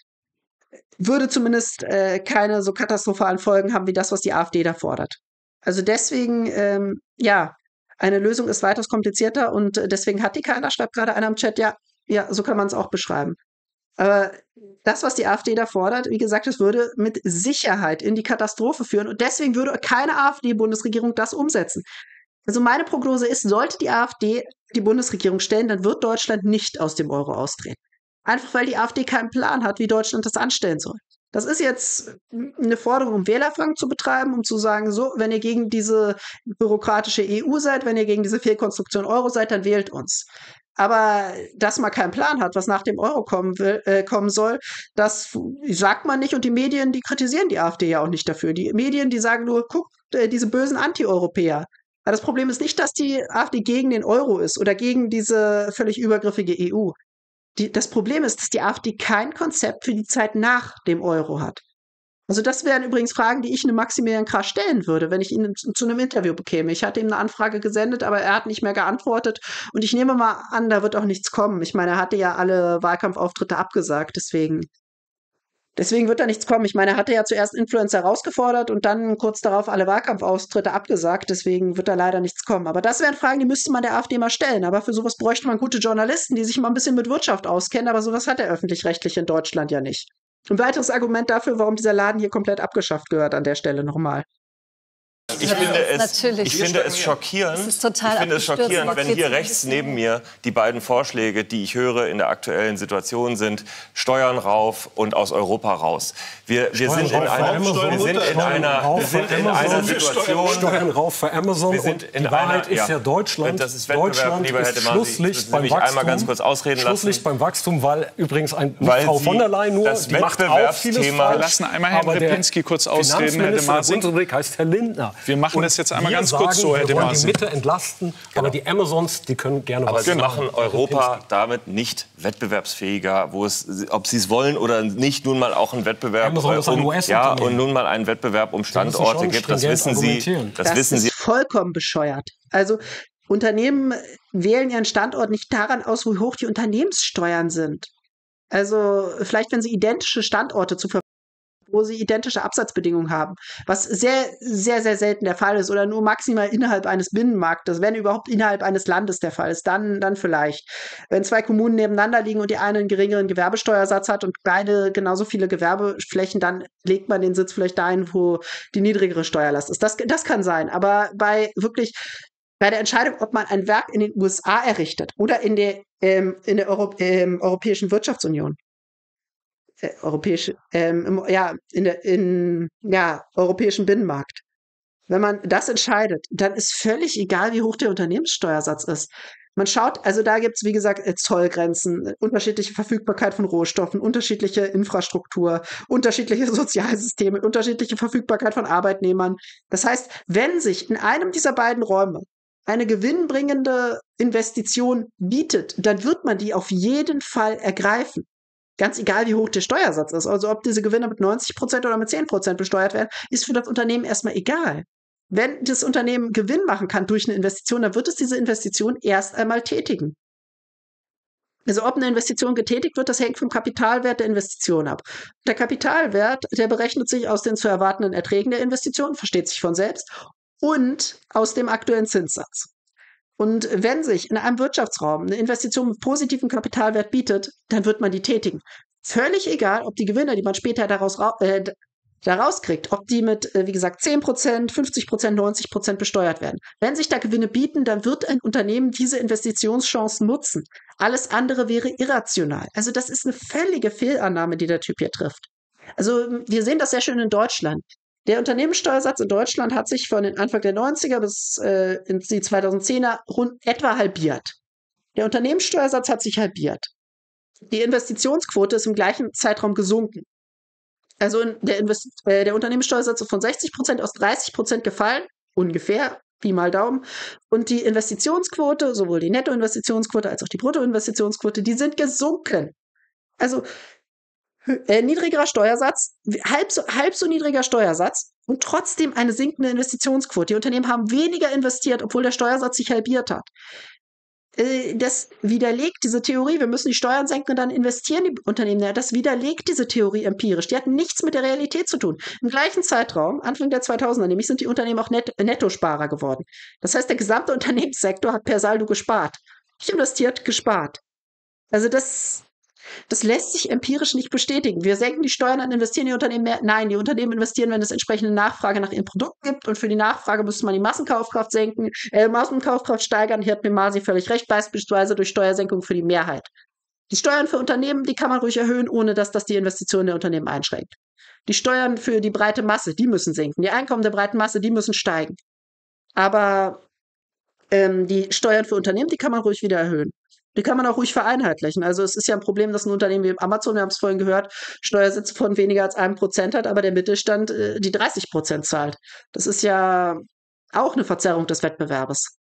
würde zumindest äh, keine so katastrophalen Folgen haben wie das, was die AfD da fordert. Also deswegen, ähm, ja, eine Lösung ist weitaus komplizierter und deswegen hat die keiner, schreibt gerade einer im Chat, ja, ja, so kann man es auch beschreiben. Aber das, was die AfD da fordert, wie gesagt, das würde mit Sicherheit in die Katastrophe führen. Und deswegen würde keine AfD-Bundesregierung das umsetzen. Also meine Prognose ist, sollte die AfD die Bundesregierung stellen, dann wird Deutschland nicht aus dem Euro austreten. Einfach weil die AfD keinen Plan hat, wie Deutschland das anstellen soll. Das ist jetzt eine Forderung, um Wählerfang zu betreiben, um zu sagen, so, wenn ihr gegen diese bürokratische E U seid, wenn ihr gegen diese Fehlkonstruktion Euro seid, dann wählt uns. Aber dass man keinen Plan hat, was nach dem Euro kommen, will, äh, kommen soll, das sagt man nicht. Und die Medien, die kritisieren die AfD ja auch nicht dafür. Die Medien, die sagen nur, guck, äh, diese bösen Anti-Europäer. Aber das Problem ist nicht, dass die AfD gegen den Euro ist oder gegen diese völlig übergriffige E U. Die, das Problem ist, dass die AfD kein Konzept für die Zeit nach dem Euro hat. Also das wären übrigens Fragen, die ich einem Maximilian Krah stellen würde, wenn ich ihn zu einem Interview bekäme. Ich hatte ihm eine Anfrage gesendet, aber er hat nicht mehr geantwortet. Und ich nehme mal an, da wird auch nichts kommen. Ich meine, er hatte ja alle Wahlkampfauftritte abgesagt, deswegen, deswegen wird da nichts kommen. Ich meine, er hatte ja zuerst Influencer herausgefordert und dann kurz darauf alle Wahlkampfauftritte abgesagt, deswegen wird da leider nichts kommen. Aber das wären Fragen, die müsste man der AfD mal stellen. Aber für sowas bräuchte man gute Journalisten, die sich mal ein bisschen mit Wirtschaft auskennen, aber sowas hat der Öffentlich-Rechtliche in Deutschland ja nicht. Ein weiteres Argument dafür, warum dieser Laden hier komplett abgeschafft gehört an der Stelle nochmal. Ich finde es, ich finde es schockierend, Es ist total ich finde es abgestürzt. schockierend, wenn hier Jetzt rechts neben mir die beiden Vorschläge, die ich höre in der aktuellen Situation sind, Steuern rauf und aus Europa raus. Wir, wir sind in einer, wir sind in einer, wir sind in einer Situation. Steuern rauf für Amazon. Wir sind in die Wahrheit einer, ist ja Deutschland. Das ist Wettbewerb, Deutschland lieber ist Herr de Masi, Schlusslicht Sie beim mich Wachstum. einmal ganz kurz ausreden lassen. Schlusslicht beim Wachstum, weil übrigens ein Weil Frau von der Sie Leyen nur, das die macht auch vieles Wettbewerbsthema- falsch. Wir lassen einmal Herrn aber der Repinski kurz ausreden, Herr de Finanzminister der Masi. Bundesrepublik heißt Herr Lindner. Wir machen Und das jetzt einmal wir ganz sagen, kurz so, Herr de wir wollen Masi. die Mitte entlasten, aber die Amazons, die können gerne Aber was Sie machen. machen Europa damit nicht wettbewerbsfähiger, wo es, ob Sie es wollen oder nicht, nun mal auch ein Wettbewerb Amazon ist ein um, U ja, S-Unternehmen. und nun mal einen Wettbewerb um Sie müssen Standorte schon gibt. Das stringent wissen Sie. argumentieren. Das, Das wissen ist Sie. vollkommen bescheuert. Also Unternehmen wählen ihren Standort nicht daran aus, wie hoch die Unternehmenssteuern sind. Also vielleicht, wenn sie identische Standorte zu verfügen wo sie identische Absatzbedingungen haben, was sehr, sehr, sehr selten der Fall ist oder nur maximal innerhalb eines Binnenmarktes, wenn überhaupt innerhalb eines Landes der Fall ist, dann, dann vielleicht. Wenn zwei Kommunen nebeneinander liegen und die eine einen geringeren Gewerbesteuersatz hat und beide genauso viele Gewerbeflächen, dann legt man den Sitz vielleicht dahin, wo die niedrigere Steuerlast ist. Das, das kann sein, aber bei wirklich bei der Entscheidung, ob man ein Werk in den U S A errichtet oder in der, ähm, in der Euro, ähm, Europäischen Wirtschaftsunion, äh, europäische, ähm, im, ja, in der in, ja, europäischen Binnenmarkt, wenn man das entscheidet, dann ist völlig egal, wie hoch der Unternehmenssteuersatz ist. Man schaut, also da gibt es, wie gesagt, Zollgrenzen, unterschiedliche Verfügbarkeit von Rohstoffen, unterschiedliche Infrastruktur, unterschiedliche Sozialsysteme, unterschiedliche Verfügbarkeit von Arbeitnehmern. Das heißt, wenn sich in einem dieser beiden Räume eine gewinnbringende Investition bietet, dann wird man die auf jeden Fall ergreifen. Ganz egal, wie hoch der Steuersatz ist. Also ob diese Gewinne mit neunzig Prozent oder mit zehn Prozent besteuert werden, ist für das Unternehmen erstmal egal. Wenn das Unternehmen Gewinn machen kann durch eine Investition, dann wird es diese Investition erst einmal tätigen. Also ob eine Investition getätigt wird, das hängt vom Kapitalwert der Investition ab. Der Kapitalwert, der berechnet sich aus den zu erwartenden Erträgen der Investition, versteht sich von selbst, und aus dem aktuellen Zinssatz. Und wenn sich in einem Wirtschaftsraum eine Investition mit positivem Kapitalwert bietet, dann wird man die tätigen. Völlig egal, ob die Gewinne, die man später daraus, äh, daraus kriegt, ob die mit, äh, wie gesagt, zehn Prozent, fünfzig Prozent, neunzig Prozent besteuert werden. Wenn sich da Gewinne bieten, dann wird ein Unternehmen diese Investitionschancen nutzen. Alles andere wäre irrational. Also das ist eine völlige Fehlannahme, die der Typ hier trifft. Also wir sehen das sehr schön in Deutschland. Der Unternehmenssteuersatz in Deutschland hat sich von den Anfang der neunziger bis äh, in die zweitausendzehner rund etwa halbiert. Der Unternehmenssteuersatz hat sich halbiert. Die Investitionsquote ist im gleichen Zeitraum gesunken. Also der, Invest äh, der Unternehmenssteuersatz ist von sechzig Prozent aus dreißig Prozent gefallen, ungefähr, Pi mal Daumen. Und die Investitionsquote, sowohl die Nettoinvestitionsquote als auch die Bruttoinvestitionsquote, die sind gesunken. Also Äh, niedrigerer Steuersatz, halb so, halb so niedriger Steuersatz und trotzdem eine sinkende Investitionsquote. Die Unternehmen haben weniger investiert, obwohl der Steuersatz sich halbiert hat. Äh, das widerlegt diese Theorie, wir müssen die Steuern senken und dann investieren die Unternehmen. Ja, das widerlegt diese Theorie empirisch. Die hat nichts mit der Realität zu tun. Im gleichen Zeitraum, Anfang der zweitausender, nämlich sind die Unternehmen auch Net Nettosparer geworden. Das heißt, der gesamte Unternehmenssektor hat per Saldo gespart. Nicht investiert, gespart. Also das... Das lässt sich empirisch nicht bestätigen. Wir senken die Steuern, dann investieren die Unternehmen mehr. Nein, die Unternehmen investieren, wenn es entsprechende Nachfrage nach ihren Produkten gibt. Und für die Nachfrage müsste man die Massenkaufkraft senken, äh, Massenkaufkraft steigern. Hier hat mir Masi völlig recht, beispielsweise durch Steuersenkung für die Mehrheit. Die Steuern für Unternehmen, die kann man ruhig erhöhen, ohne dass das die Investitionen der Unternehmen einschränkt. Die Steuern für die breite Masse, die müssen sinken. Die Einkommen der breiten Masse, die müssen steigen. Aber ähm, die Steuern für Unternehmen, die kann man ruhig wieder erhöhen. Die kann man auch ruhig vereinheitlichen. Also es ist ja ein Problem, dass ein Unternehmen wie Amazon, wir haben es vorhin gehört, Steuersätze von weniger als einem Prozent hat, aber der Mittelstand äh, die dreißig Prozent zahlt. Das ist ja auch eine Verzerrung des Wettbewerbes.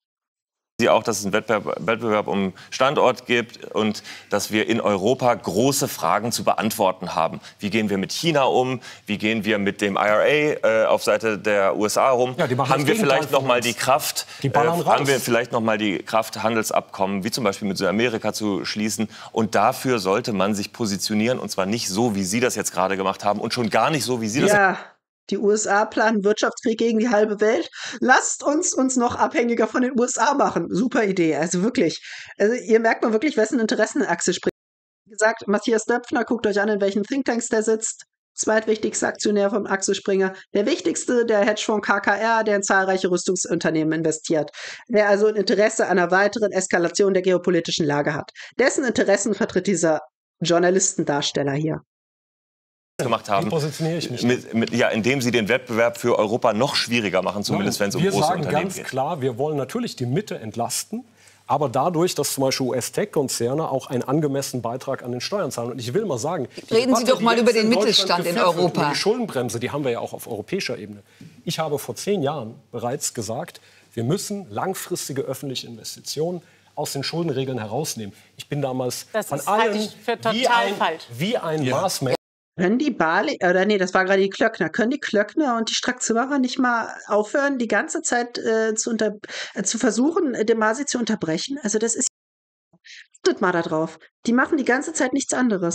Sie auch, dass es einen Wettbewerb, Wettbewerb um Standort gibt und dass wir in Europa große Fragen zu beantworten haben. Wie gehen wir mit China um? Wie gehen wir mit dem I R A äh, auf Seite der U S A um? Ja, haben wir vielleicht noch mal die Kraft, die äh, haben wir vielleicht noch mal die Kraft, Handelsabkommen wie zum Beispiel mit Südamerika zu schließen? Und dafür sollte man sich positionieren und zwar nicht so, wie Sie das jetzt gerade gemacht haben und schon gar nicht so, wie Sie das. Ja. Die U S A planen Wirtschaftskrieg gegen die halbe Welt. Lasst uns uns noch abhängiger von den U S A machen. Super Idee, also wirklich. Also ihr merkt mal wirklich, wessen Interessenachse spricht. Wie gesagt, Matthias Döpfner, guckt euch an, in welchen Thinktanks der sitzt. Zweitwichtigster Aktionär vom Axel Springer. Der wichtigste, der Hedgefonds K K R, der in zahlreiche Rüstungsunternehmen investiert. Der also ein Interesse an einer weiteren Eskalation der geopolitischen Lage hat. Dessen Interessen vertritt dieser Journalistendarsteller hier. Gemacht haben, wie positioniere ich mich? Mit, mit, ja, indem sie den Wettbewerb für Europa noch schwieriger machen, zumindest wenn es um große Unternehmen geht. Wir sagen ganz klar, wir wollen natürlich die Mitte entlasten, aber dadurch, dass zum Beispiel U S-Tech-Konzerne auch einen angemessenen Beitrag an den Steuern zahlen. Und ich will mal sagen, reden Sie doch mal über den Mittelstand in Europa. Die Schuldenbremse, die haben wir ja auch auf europäischer Ebene. Ich habe vor zehn Jahren bereits gesagt, wir müssen langfristige öffentliche Investitionen aus den Schuldenregeln herausnehmen. Ich bin damals das von ist, allen halte ich für total wie ein, falsch. wie ein Ja. Maßmensch. Können die Barley, oder nee, das war gerade die Klöckner, können die Klöckner und die Strack-Zimmerer nicht mal aufhören, die ganze Zeit äh, zu, unter, äh, zu versuchen, äh, den Masi zu unterbrechen? Also das ist, achtet mal da drauf. Die machen die ganze Zeit nichts anderes.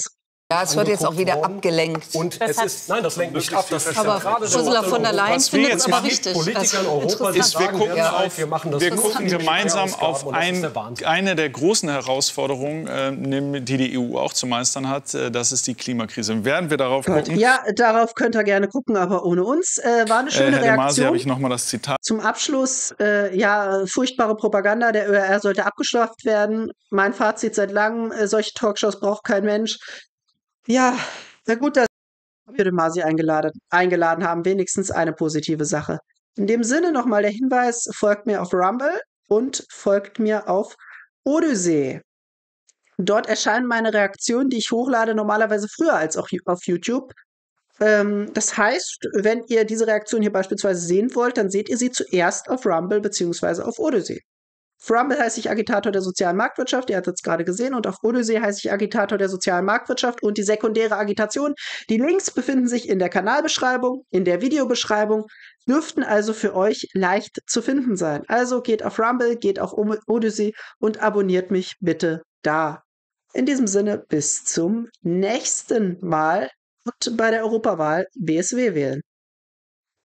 Ja, es wird jetzt auch wieder worden. abgelenkt. Und Das es ist, nein, das lenkt nicht ab. Das ist Aber gerade Ursula von der Leyen Was wir findet jetzt es aber machen, richtig. Politiker in Also, Europa, die ist, wir sagen gucken, derzeit, auf, wir machen das wir so, gucken mit gemeinsam Mehrausgaben, auf und das ist ein, der Wahnsinn. eine der großen Herausforderungen, äh, nehm- die die E U auch zu meistern hat. Äh, das ist die Klimakrise. Werden wir darauf gucken? Ja, darauf könnt ihr gerne gucken, aber ohne uns. Äh, war eine Äh, schöne Herr de Masi, habe Reaktion. ich noch mal das Zitat. Zum Abschluss, äh, ja, furchtbare Propaganda, der Ö R R sollte abgestraft werden. Mein Fazit seit langem, äh, solche Talkshows braucht kein Mensch. Ja, na gut, dass wir den Masi eingeladen, eingeladen haben, wenigstens eine positive Sache. In dem Sinne nochmal der Hinweis, folgt mir auf Rumble und folgt mir auf Odyssee. Dort erscheinen meine Reaktionen, die ich hochlade, normalerweise früher als auch auf YouTube. Ähm, das heißt, wenn ihr diese Reaktion hier beispielsweise sehen wollt, dann seht ihr sie zuerst auf Rumble beziehungsweise auf Odyssee. Auf Rumble heiße ich Agitator der sozialen Marktwirtschaft, ihr habt es gerade gesehen, und auf Odyssee heiße ich Agitator der sozialen Marktwirtschaft und die sekundäre Agitation. Die Links befinden sich in der Kanalbeschreibung, in der Videobeschreibung, dürften also für euch leicht zu finden sein. Also geht auf Rumble, geht auf Odyssee und abonniert mich bitte da. In diesem Sinne, bis zum nächsten Mal und bei der Europawahl B S W wählen.